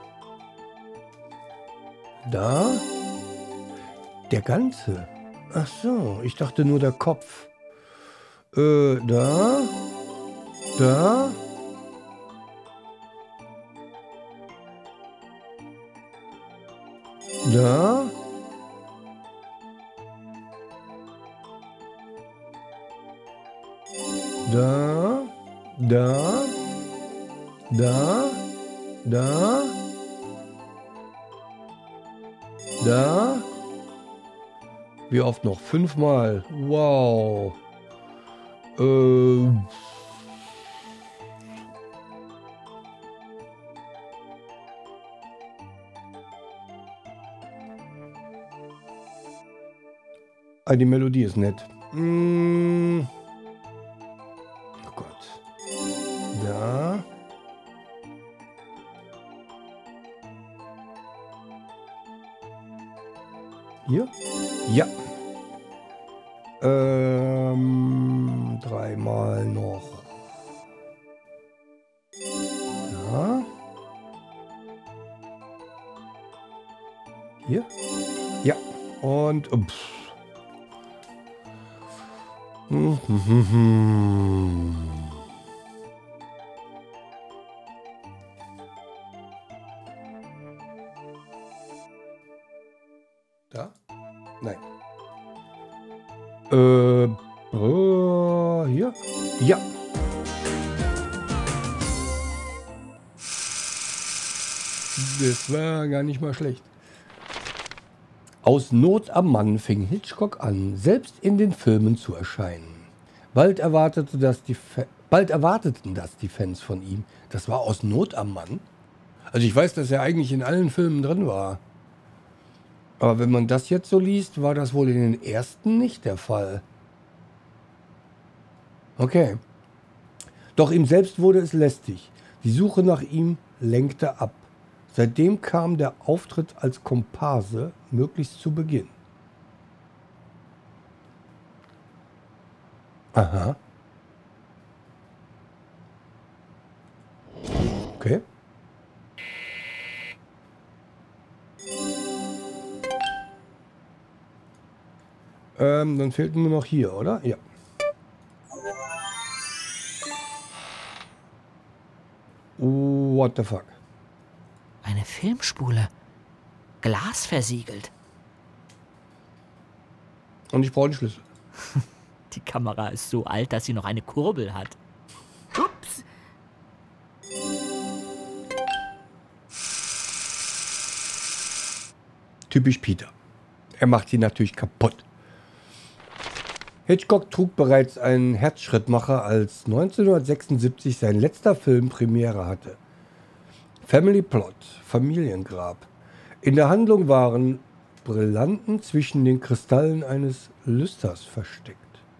Da? Der ganze? Ach so, ich dachte nur der Kopf. Äh, da? Da? Da? Da? Da? Da? Da? Da? Wie oft noch? Fünfmal. Wow. Äh... Ah, die Melodie ist nett. Mm. Oh Gott. Da. Hier? Ja. Ähm, dreimal noch. Da. Hier? Ja. Und... Pff. Da? Nein. Äh, oh, hier? Ja. Das war gar nicht mal schlecht. Aus Not am Mann fing Hitchcock an, selbst in den Filmen zu erscheinen. Bald, erwartete das die Bald erwarteten das die Fans von ihm. Das war aus Not am Mann. Also ich weiß, dass er eigentlich in allen Filmen drin war. Aber wenn man das jetzt so liest, war das wohl in den ersten nicht der Fall. Okay. Doch ihm selbst wurde es lästig. Die Suche nach ihm lenkte ab. Seitdem kam der Auftritt als Komparse möglichst zu Beginn. Aha. Okay. Ähm, dann fehlt nur noch hier, oder? Ja. What the fuck? Eine Filmspule. Glasversiegelt. Und ich brauche einen Schlüssel. Die Kamera ist so alt, dass sie noch eine Kurbel hat. Ups. Typisch Peter. Er macht sie natürlich kaputt. Hitchcock trug bereits einen Herzschrittmacher, als neunzehnhundertsechsundsiebzig sein letzter Film Premiere hatte. Family Plot, Familiengrab. In der Handlung waren Brillanten zwischen den Kristallen eines Lüsters versteckt.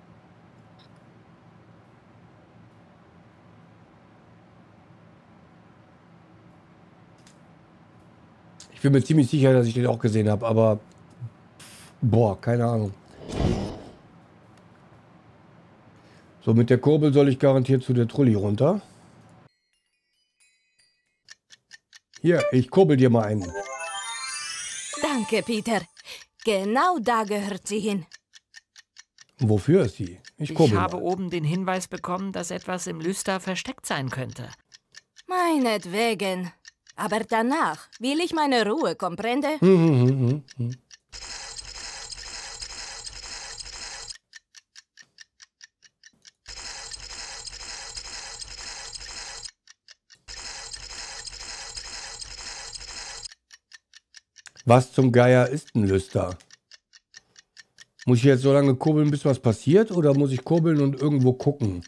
Ich bin mir ziemlich sicher, dass ich den auch gesehen habe, aber boah, keine Ahnung. So, mit der Kurbel soll ich garantiert zu der Trulli runter. Hier, ich kurbel dir mal einen. Danke, Peter. Genau da gehört sie hin. Wofür ist sie? Ich, ich habe mal. oben den Hinweis bekommen, dass etwas im Lüster versteckt sein könnte. Meinetwegen. Aber danach will ich meine Ruhe, comprende? Hm, hm, hm, hm. Was zum Geier ist ein Lüster? Muss ich jetzt so lange kurbeln, bis was passiert? Oder muss ich kurbeln und irgendwo gucken?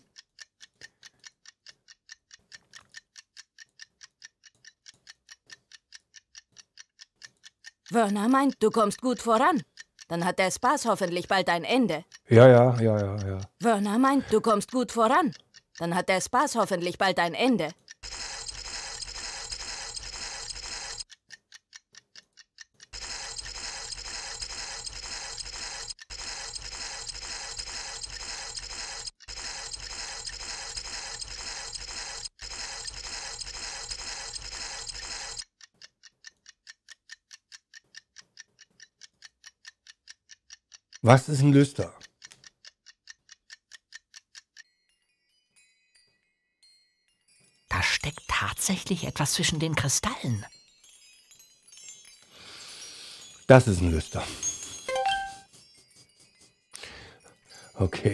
Werner meint, du kommst gut voran. Dann hat der Spaß hoffentlich bald ein Ende. Ja, ja, ja, ja, ja. Werner meint, du kommst gut voran. Dann hat der Spaß hoffentlich bald ein Ende. Was ist ein Lüster? Da steckt tatsächlich etwas zwischen den Kristallen. Das ist ein Lüster. Okay.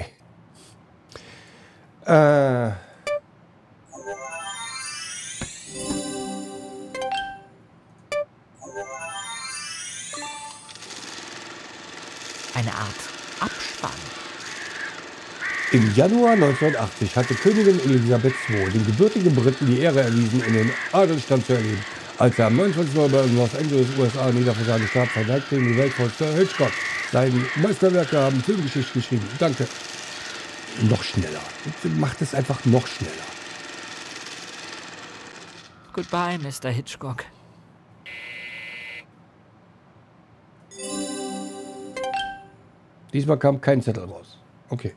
Äh. Eine Art Abspann. Im Januar neunzehnhundertachtzig hatte Königin Elisabeth der Zweite den gebürtigen Briten die Ehre erwiesen, in den Adelsstand zu erleben, als er am neunundzwanzigsten November in Los Angeles, U S A, nieder für seinen Stab verneigte in die Welt von Sir Hitchcock. Seine Meisterwerke haben Filmgeschichte geschrieben. Danke. Noch schneller. Macht es einfach noch schneller. Goodbye, Mister Hitchcock. Diesmal kam kein Zettel raus. Okay.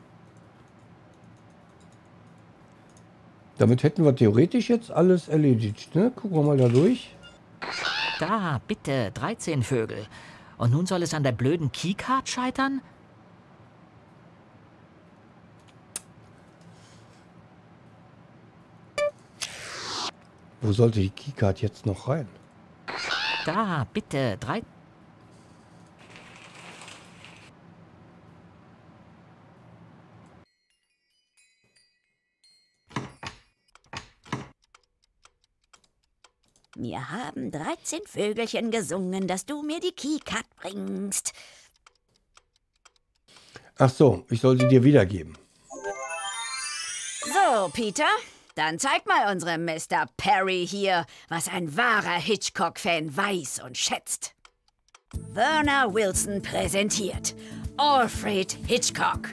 Damit hätten wir theoretisch jetzt alles erledigt, ne? Gucken wir mal da durch. Da, bitte, dreizehn Vögel. Und nun soll es an der blöden Keycard scheitern? Wo sollte die Keycard jetzt noch rein? Da, bitte, drei... Mir haben dreizehn Vögelchen gesungen, dass du mir die Keycard bringst. Ach so, ich soll sie dir wiedergeben. So, Peter, dann zeig mal unserem Mister Perry hier, was ein wahrer Hitchcock-Fan weiß und schätzt. Werner Wilson präsentiert Alfred Hitchcock.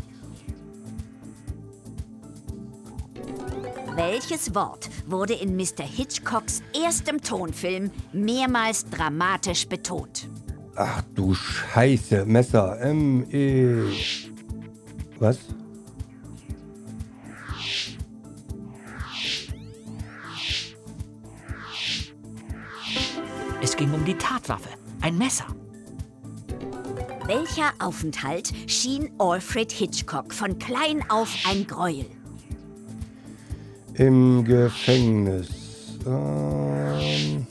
Welches Wort wurde in Mister Hitchcocks erstem Tonfilm mehrmals dramatisch betont? Ach du Scheiße, Messer, M, E... Was? Es ging um die Tatwaffe, ein Messer. Welcher Aufenthalt schien Alfred Hitchcock von klein auf ein Gräuel? Im Gefängnis. Ähm...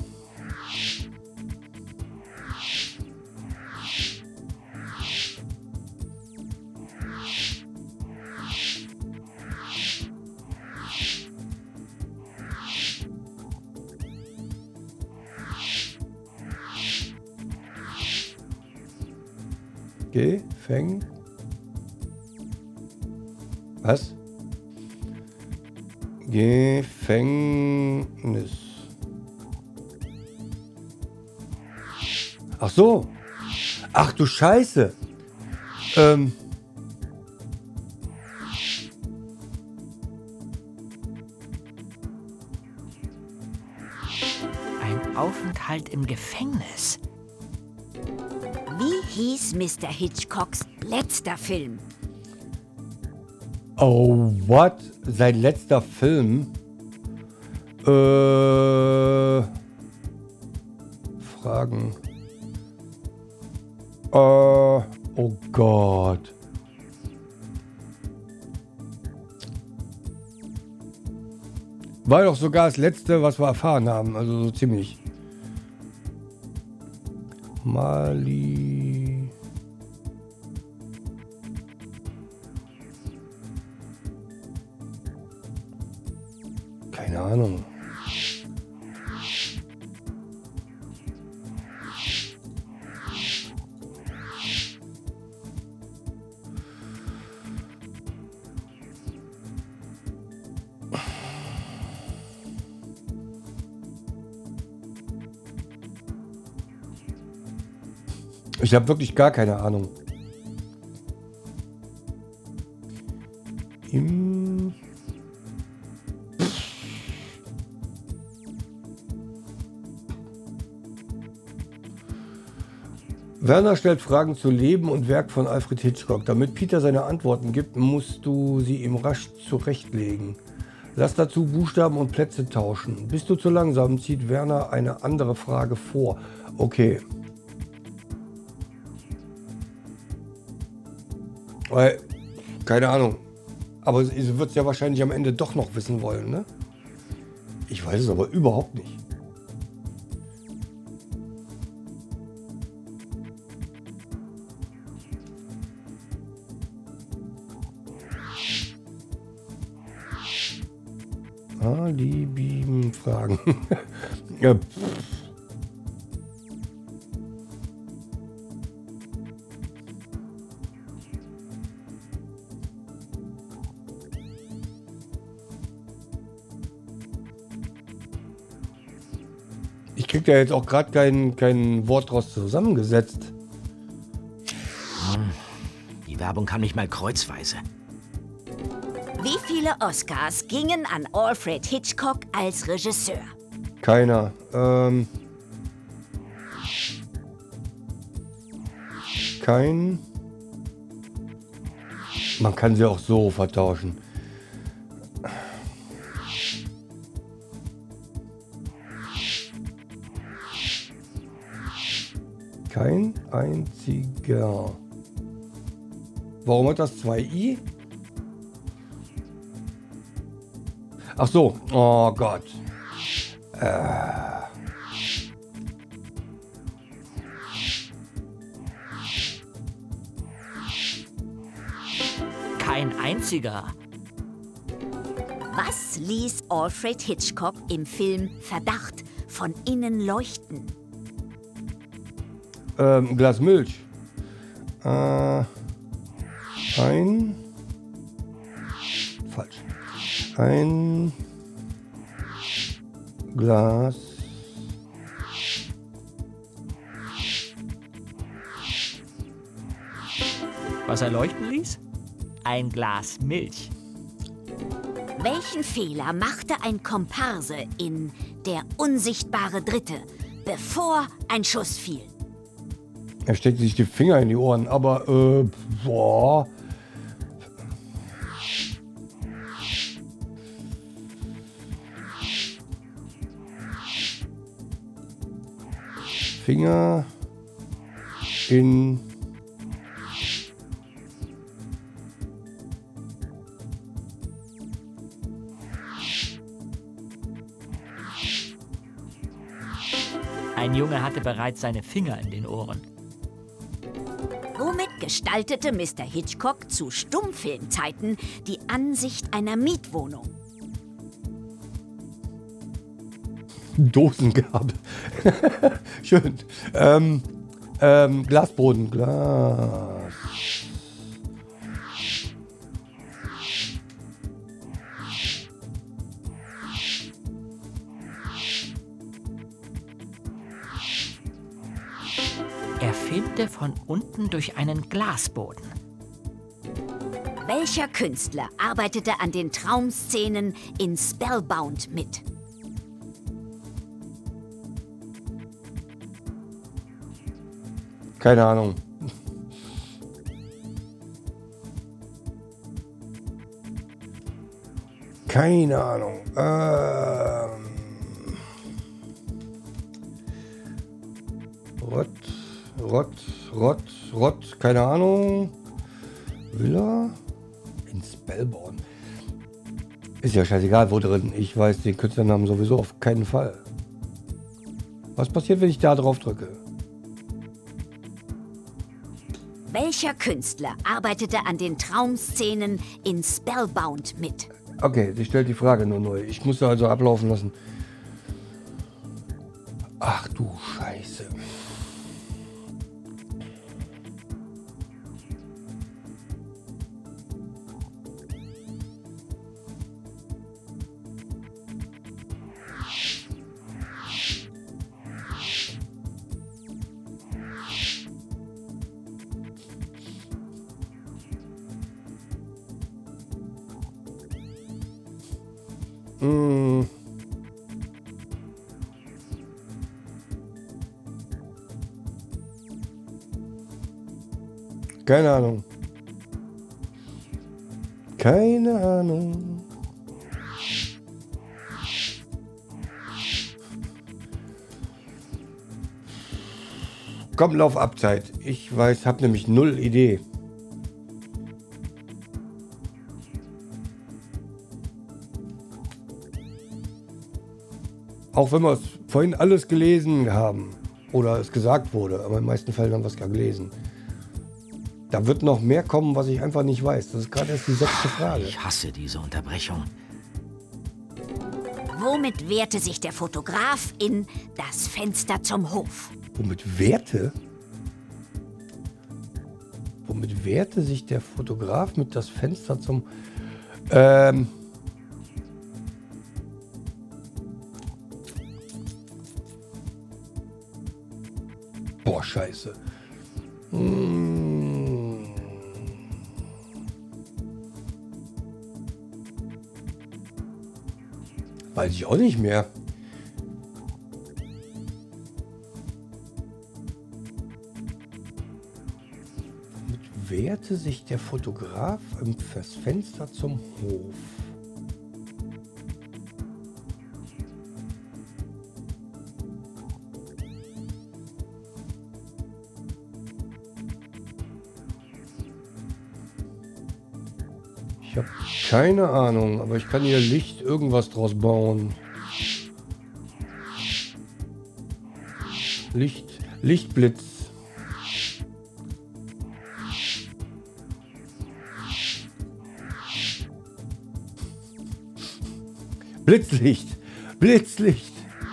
Gefängnis. Was? Gefängnis. Ach so. Ach du Scheiße. Ähm. Ein Aufenthalt im Gefängnis. Wie hieß Mister Hitchcocks letzter Film? Oh, what? Sein letzter Film? Äh. Fragen. Äh. Oh Gott. War doch sogar das letzte, was wir erfahren haben. Also so ziemlich. Mali. Keine Ahnung. Ich habe wirklich gar keine Ahnung. Im Werner stellt Fragen zu Leben und Werk von Alfred Hitchcock. Damit Peter seine Antworten gibt, musst du sie ihm rasch zurechtlegen. Lass dazu Buchstaben und Plätze tauschen. Bist du zu langsam, zieht Werner eine andere Frage vor. Okay. Weil, keine Ahnung. Aber sie wird es ja wahrscheinlich am Ende doch noch wissen wollen, ne? Ich weiß es aber überhaupt nicht. Alibi-Fragen. Ja. Ich krieg ja jetzt auch gerade kein, kein Wort draus zusammengesetzt. Die Werbung kann mich mal kreuzweise. Wie viele Oscars gingen an Alfred Hitchcock als Regisseur? Keiner. Ähm, kein. Man kann sie auch so vertauschen. Kein einziger. Warum hat das zwei i? Ach so, oh Gott. Äh. Kein einziger. Was ließ Alfred Hitchcock im Film Verdacht von innen leuchten? Ähm, Glas Milch. Äh, ein. Falsch. Ein Glas Was er leuchten ließ? Ein Glas Milch. Welchen Fehler machte ein Komparse in Der unsichtbare Dritte, bevor ein Schuss fiel? Er steckt sich die Finger in die Ohren, aber äh, boah. Finger in Ein Junge hatte bereits seine Finger in den Ohren. Womit gestaltete Mister Hitchcock zu Stummfilmzeiten die Ansicht einer Mietwohnung? Dosengabel. Schön. Ähm, ähm, Glasboden. Glas. Er filmte von unten durch einen Glasboden. Welcher Künstler arbeitete an den Traumszenen in Spellbound mit? Keine Ahnung. Keine Ahnung. Ähm. Rott, Rott, Rott, Rott, keine Ahnung. Villa in Spellbound. Ist ja scheißegal, wo drin. Ich weiß den Künstlernamen sowieso auf keinen Fall. Was passiert, wenn ich da drauf drücke? Welcher Künstler arbeitete an den Traumszenen in Spellbound mit? Okay, sie stellt die Frage nur neu. Ich musste also ablaufen lassen. Ach du Scheiße. Hm. Keine Ahnung. Keine Ahnung. Komm, lauf ab, Zeit. Ich weiß, hab nämlich null Idee. Auch wenn wir es vorhin alles gelesen haben oder es gesagt wurde, aber in den meisten Fällen haben wir es gar gelesen. Da wird noch mehr kommen, was ich einfach nicht weiß. Das ist gerade erst die sechste Frage. Ich hasse diese Unterbrechung. Womit wehrte sich der Fotograf in das Fenster zum Hof? Womit wehrte? Womit wehrte sich der Fotograf mit das Fenster zum... Ähm... Boah, scheiße. Hm. Weiß ich auch nicht mehr. Womit wehrte sich der Fotograf im das Fenster zum Hof? Ich habe keine Ahnung, aber ich kann hier Licht irgendwas draus bauen. Licht, Lichtblitz. Blitzlicht, Blitzlicht.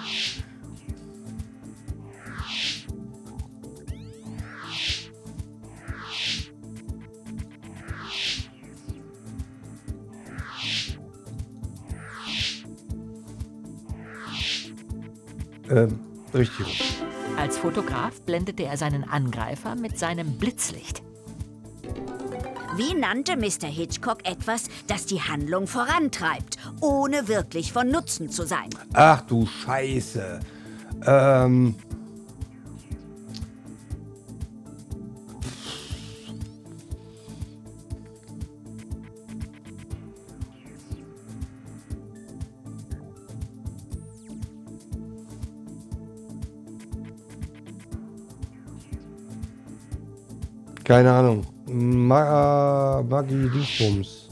Ähm, richtig. Als Fotograf blendete er seinen Angreifer mit seinem Blitzlicht. Wie nannte Mister Hitchcock etwas, das die Handlung vorantreibt, ohne wirklich von Nutzen zu sein? Ach du Scheiße. Ähm... Keine Ahnung. Ma Maggie Dingsbums.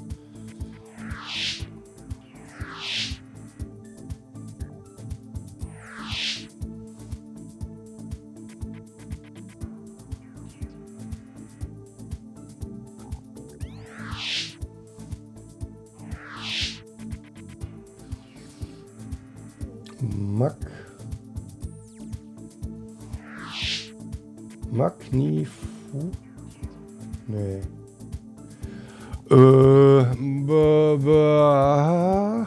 Mag Magnifu. Nee. Äh, b b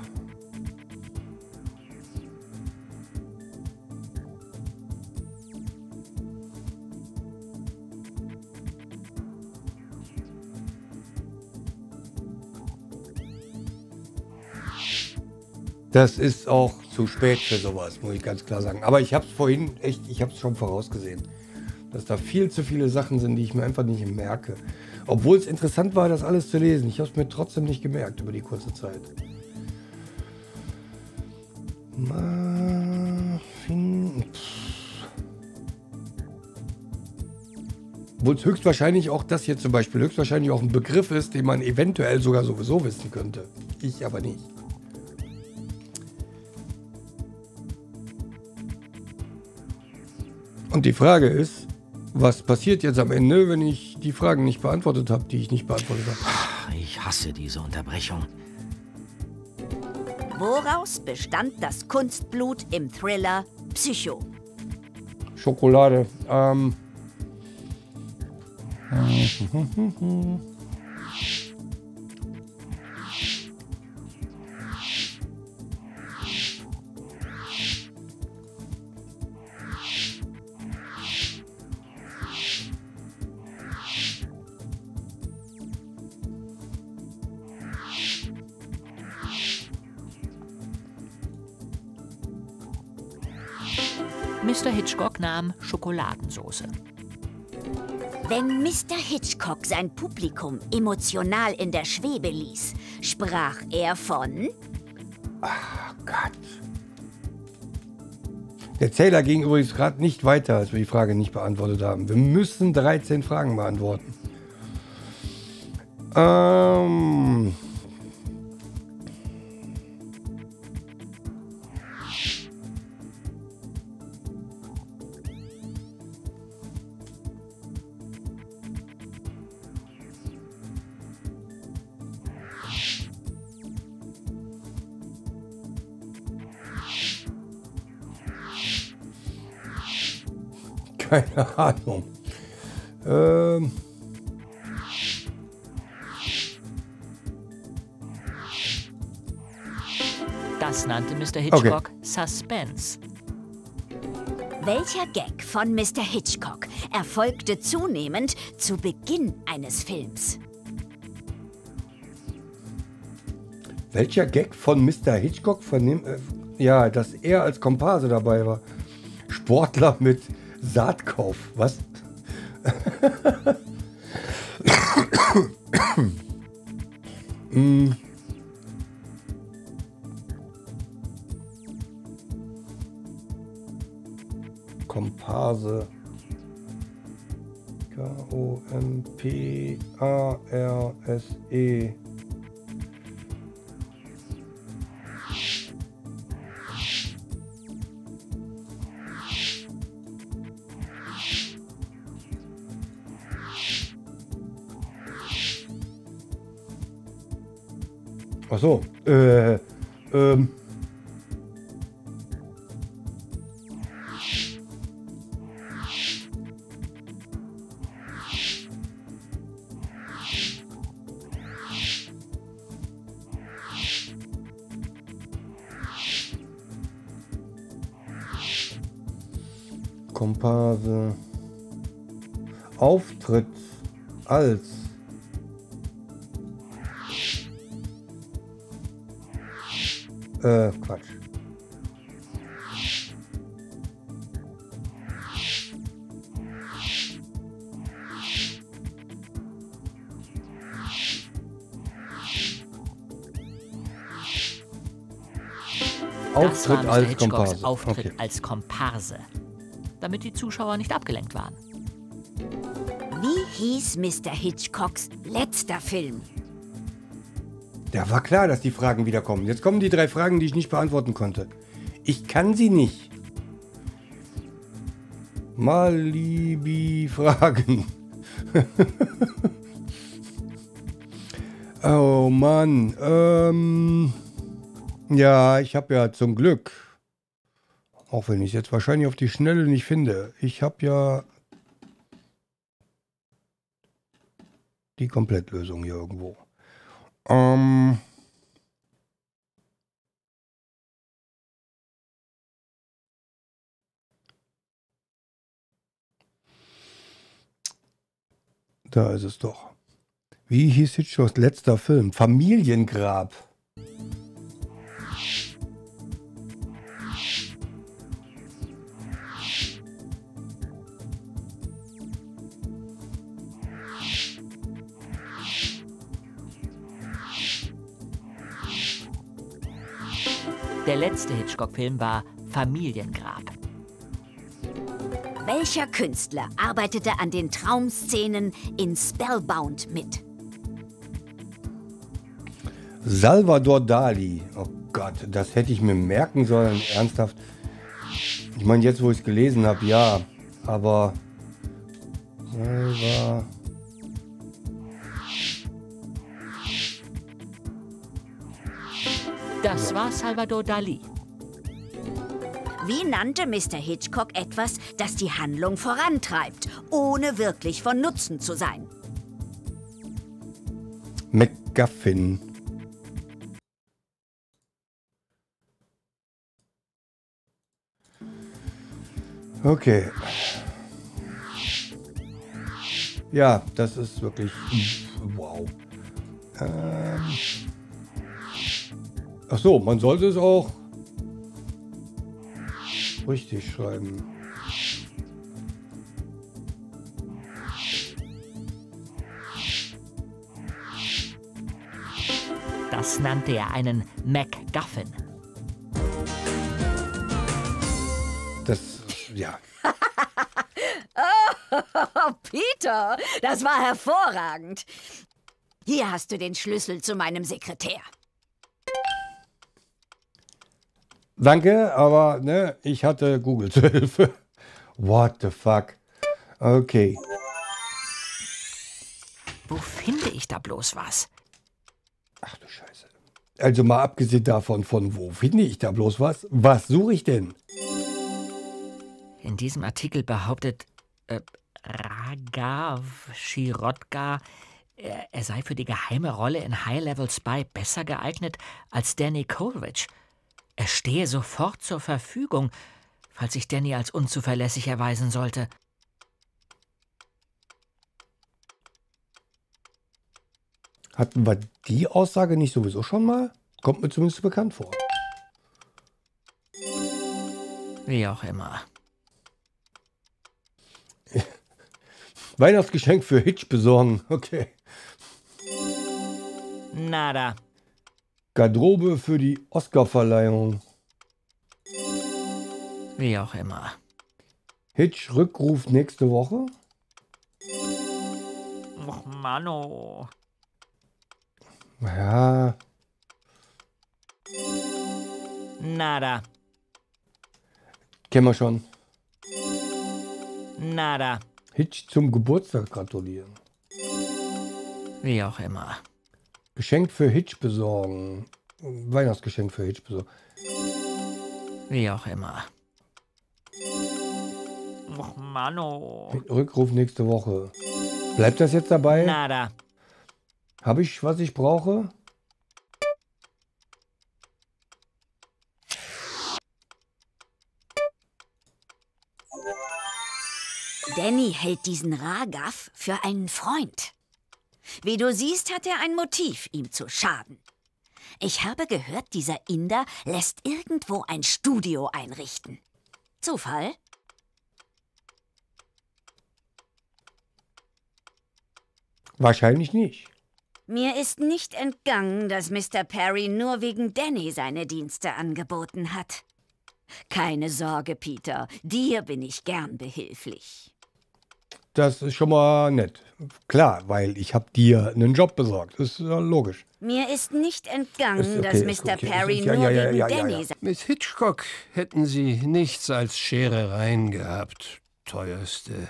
Das ist auch zu spät für sowas, muss ich ganz klar sagen. Aber ich habe es vorhin echt, ich habe es schon vorausgesehen, dass da viel zu viele Sachen sind, die ich mir einfach nicht merke. Obwohl es interessant war, das alles zu lesen. Ich habe es mir trotzdem nicht gemerkt über die kurze Zeit. Muffin. Obwohl es höchstwahrscheinlich auch das hier zum Beispiel höchstwahrscheinlich auch ein Begriff ist, den man eventuell sogar sowieso wissen könnte. Ich aber nicht. Und die Frage ist, was passiert jetzt am Ende, wenn ich die Fragen nicht beantwortet habe, die ich nicht beantwortet habe? Ich hasse diese Unterbrechung. Woraus bestand das Kunstblut im Thriller Psycho? Schokolade. Ähm. Mister Hitchcock nahm Schokoladensauce. Wenn Mister Hitchcock sein Publikum emotional in der Schwebe ließ, sprach er von... Ach Gott. Der Zähler ging übrigens gerade nicht weiter, als wir die Frage nicht beantwortet haben. Wir müssen dreizehn Fragen beantworten. Ähm... Keine Ahnung. Ähm. Das nannte Mister Hitchcock okay. Suspense. Welcher Gag von Mister Hitchcock erfolgte zunehmend zu Beginn eines Films? Welcher Gag von Mister Hitchcock vernehm, äh, ja, dass er als Komparse dabei war. Sportler mit Saatkauf, was? mm. Komparse. K O M P A R S E. Ach so, äh, ähm. Komparse. Auftritt als Äh, Quatsch. Auftritt als Komparse. Auftritt okay. als Komparse, damit die Zuschauer nicht abgelenkt waren. Wie hieß Mister Hitchcocks letzter Film? Da war klar, dass die Fragen wieder kommen. Jetzt kommen die drei Fragen, die ich nicht beantworten konnte. Ich kann sie nicht. Malibi Fragen. Oh Mann. Ähm, ja, ich habe ja zum Glück, auch wenn ich es jetzt wahrscheinlich auf die Schnelle nicht finde, ich habe ja die Komplettlösung hier irgendwo. Ähm... Da ist es doch. Wie hieß Hitchcocks letzter Film? Familiengrab. Der letzte Hitchcock-Film war Familiengrab. Welcher Künstler arbeitete an den Traumszenen in Spellbound mit? Salvador Dali. Oh Gott, das hätte ich mir merken sollen, ernsthaft. Ich meine, jetzt wo ich es gelesen habe, ja, aber Salva... Das war Salvador Dali. Wie nannte Mister Hitchcock etwas, das die Handlung vorantreibt, ohne wirklich von Nutzen zu sein? MacGuffin. Okay. Ja, das ist wirklich... Wow. Ähm... Ach so, man sollte es auch richtig schreiben. Das nannte er einen MacGuffin. Das, ja. Oh, Peter, das war hervorragend. Hier hast du den Schlüssel zu meinem Sekretär. Danke, aber ne, ich hatte Google zur Hilfe. What the fuck? Okay. Wo finde ich da bloß was? Ach du Scheiße. Also mal abgesehen davon, von wo finde ich da bloß was? Was suche ich denn? In diesem Artikel behauptet äh, Raghav Shirotka, er, er sei für die geheime Rolle in High-Level Spy besser geeignet als Danny Coleridge. Er stehe sofort zur Verfügung, falls sich Danny als unzuverlässig erweisen sollte. Hatten wir die Aussage nicht sowieso schon mal? Kommt mir zumindest bekannt vor. Wie auch immer. Weihnachtsgeschenk für Hitch besorgen. Okay. Nada. Garderobe für die Oscarverleihung. Wie auch immer. Hitch Rückruf nächste Woche. Och, Manno. Ja. Nada. Kennen wir schon. Nada. Hitch zum Geburtstag gratulieren. Wie auch immer. Geschenk für Hitch besorgen. Weihnachtsgeschenk für Hitch besorgen. Wie auch immer. Och, Manno. Rückruf nächste Woche. Bleibt das jetzt dabei? Nada. Habe ich, was ich brauche? Danny hält diesen Raghav für einen Freund. Wie du siehst, hat er ein Motiv, ihm zu schaden. Ich habe gehört, dieser Inder lässt irgendwo ein Studio einrichten. Zufall? Wahrscheinlich nicht. Mir ist nicht entgangen, dass Mister Perry nur wegen Danny seine Dienste angeboten hat. Keine Sorge, Peter, dir bin ich gern behilflich. Das ist schon mal nett. Klar, weil ich habe dir einen Job besorgt. Das ist ja logisch. Mir ist nicht entgangen, Ist okay, dass ist Mister okay. Perry Ist- ja, nur ja, ja, wegen ja, ja, Danny ja. sein... Mit Hitchcock hätten Sie nichts als Scherereien gehabt, teuerste.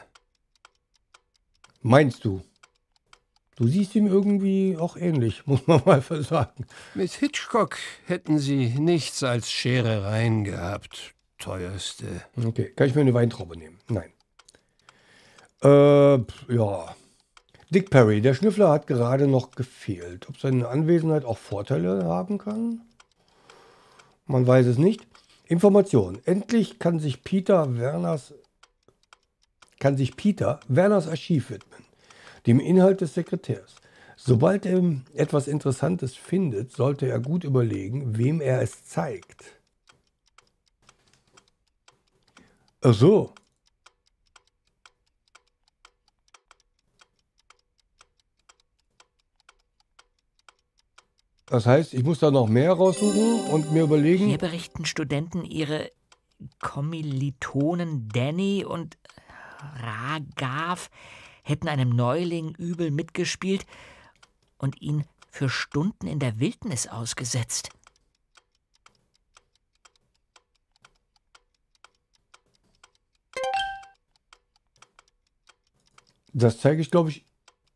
Meinst du? Du siehst ihm irgendwie auch ähnlich, muss man mal sagen. Mit Hitchcock hätten Sie nichts als Scherereien gehabt, teuerste. Okay, kann ich mir eine Weintraube nehmen? Nein. Äh, ja. Dick Perry, der Schnüffler, hat gerade noch gefehlt. Ob seine Anwesenheit auch Vorteile haben kann? Man weiß es nicht. Information. Endlich kann sich Peter Werners kann sich Peter Werners Archiv widmen, dem Inhalt des Sekretärs. Sobald er etwas Interessantes findet, sollte er gut überlegen, wem er es zeigt. Ach so. Das heißt, ich muss da noch mehr raussuchen und mir überlegen. Hier berichten Studenten, ihre Kommilitonen Danny und Raghav hätten einem Neuling übel mitgespielt und ihn für Stunden in der Wildnis ausgesetzt. Das zeige ich, glaube ich.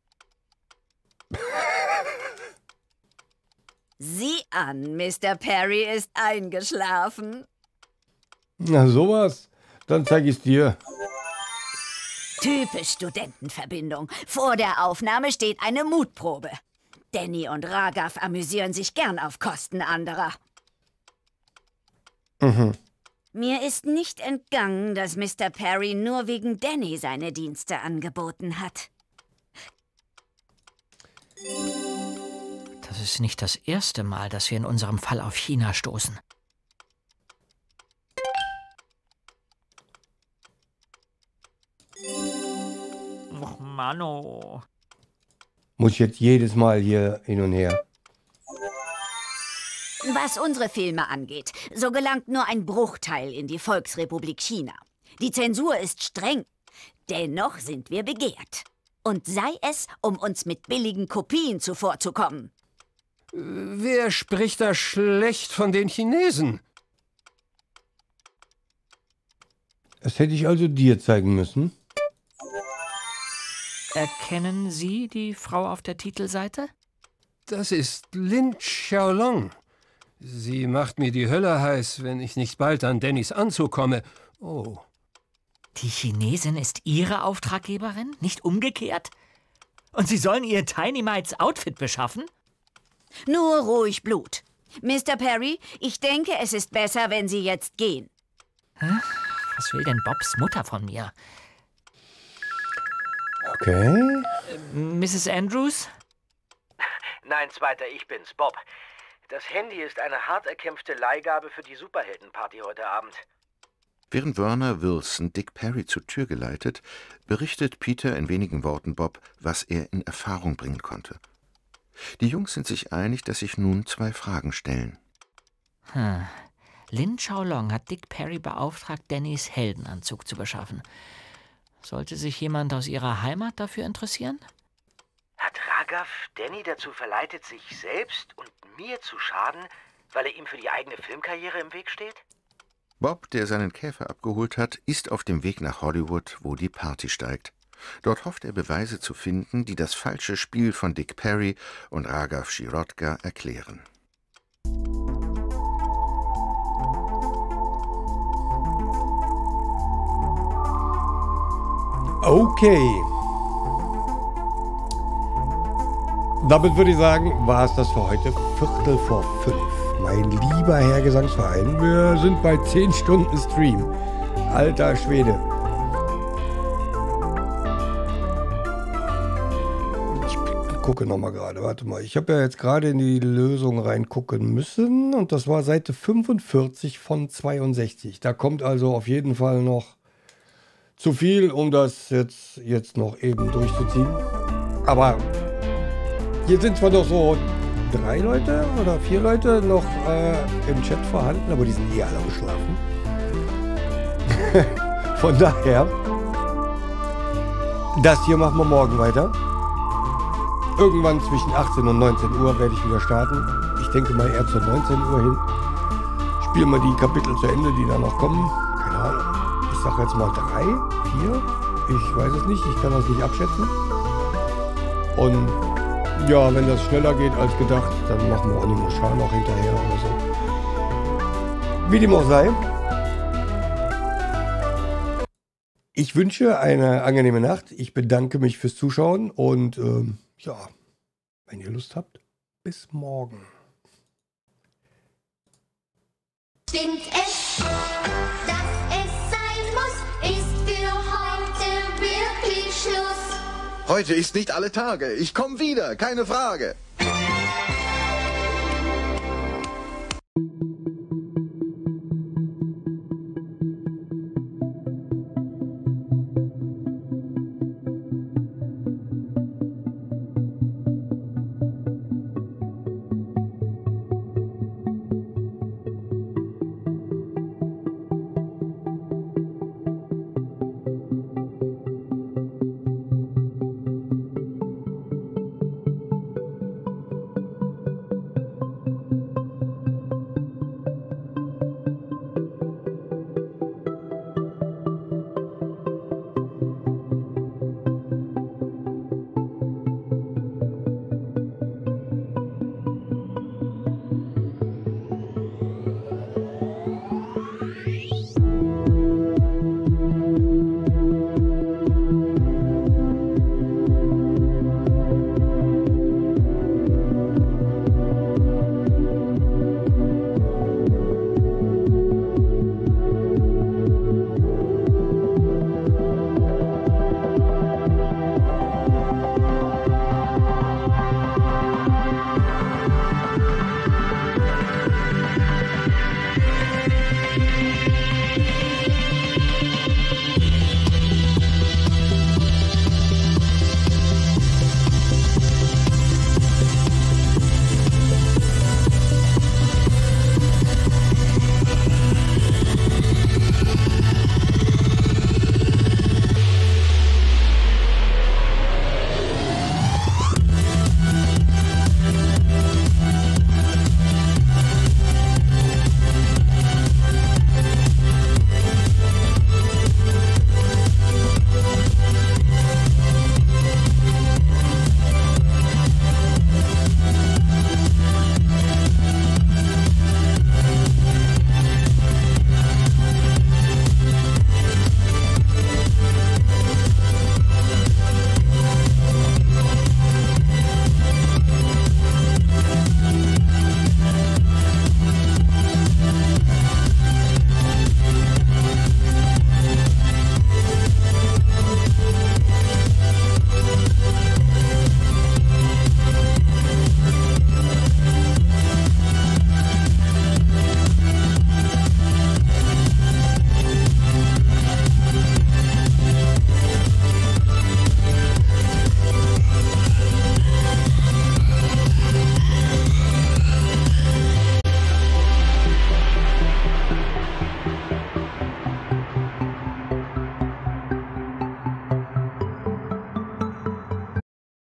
Sieh an, Mister Perry ist eingeschlafen. Na sowas. Dann zeige ich es dir. Typisch Studentenverbindung. Vor der Aufnahme steht eine Mutprobe. Danny und Raghav amüsieren sich gern auf Kosten anderer. Mhm. Mir ist nicht entgangen, dass Mister Perry nur wegen Danny seine Dienste angeboten hat. Das ist nicht das erste Mal, dass wir in unserem Fall auf China stoßen. Och, Manno. Muss ich jetzt jedes Mal hier hin und her. Was unsere Filme angeht, so gelangt nur ein Bruchteil in die Volksrepublik China. Die Zensur ist streng. Dennoch sind wir begehrt. Und sei es, um uns mit billigen Kopien zuvorzukommen. Wer spricht da schlecht von den Chinesen? Das hätte ich also dir zeigen müssen. Erkennen Sie die Frau auf der Titelseite? Das ist Lin Xiaolong. Sie macht mir die Hölle heiß, wenn ich nicht bald an Dannys Anzug komme. Oh. Die Chinesin ist Ihre Auftraggeberin, nicht umgekehrt? Und Sie sollen ihr Tiny Mites Outfit beschaffen? Nur ruhig Blut. Mister Perry, ich denke, es ist besser, wenn Sie jetzt gehen. Hä? Was will denn Bobs Mutter von mir? Okay. Äh, Misses Andrews? Nein, Zweiter, ich bin's, Bob. Das Handy ist eine hart erkämpfte Leihgabe für die Superheldenparty heute Abend. Während Werner Wilson Dick Perry zur Tür geleitet, berichtet Peter in wenigen Worten Bob, was er in Erfahrung bringen konnte. Die Jungs sind sich einig, dass sich nun zwei Fragen stellen. Hm. Lin Xiaolong hat Dick Perry beauftragt, Dannys Heldenanzug zu beschaffen. Sollte sich jemand aus ihrer Heimat dafür interessieren? Hat Raghav Danny dazu verleitet, sich selbst und mir zu schaden, weil er ihm für die eigene Filmkarriere im Weg steht? Bob, der seinen Käfer abgeholt hat, ist auf dem Weg nach Hollywood, wo die Party steigt. Dort hofft er, Beweise zu finden, die das falsche Spiel von Dick Perry und Raghav Shirodka erklären. Okay. Damit würde ich sagen, war es das für heute. Viertel vor fünf. Mein lieber Herr Gesangsverein, wir sind bei zehn Stunden Stream. Alter Schwede. Ich gucke nochmal gerade, warte mal. Ich habe ja jetzt gerade in die Lösung reingucken müssen und das war Seite fünfundvierzig von zweiundsechzig. Da kommt also auf jeden Fall noch zu viel, um das jetzt, jetzt noch eben durchzuziehen. Aber hier sind zwar noch so drei Leute oder vier Leute noch äh, im Chat vorhanden, aber die sind eh alle geschlafen. Von daher, das hier machen wir morgen weiter. Irgendwann zwischen achtzehn und neunzehn Uhr werde ich wieder starten. Ich denke mal eher zur neunzehn Uhr hin. Spielen wir die Kapitel zu Ende, die da noch kommen. Keine Ahnung. Ich sage jetzt mal drei, vier. Ich weiß es nicht. Ich kann das nicht abschätzen. Und ja, wenn das schneller geht als gedacht, dann machen wir Onimusha noch hinterher oder so. Wie dem auch sei. Ich wünsche eine angenehme Nacht. Ich bedanke mich fürs Zuschauen und ähm, ja, wenn ihr Lust habt, bis morgen. Stimmt es, dass es sein muss, ist für heute wirklich Schluss. Heute ist nicht alle Tage. Ich komme wieder, keine Frage.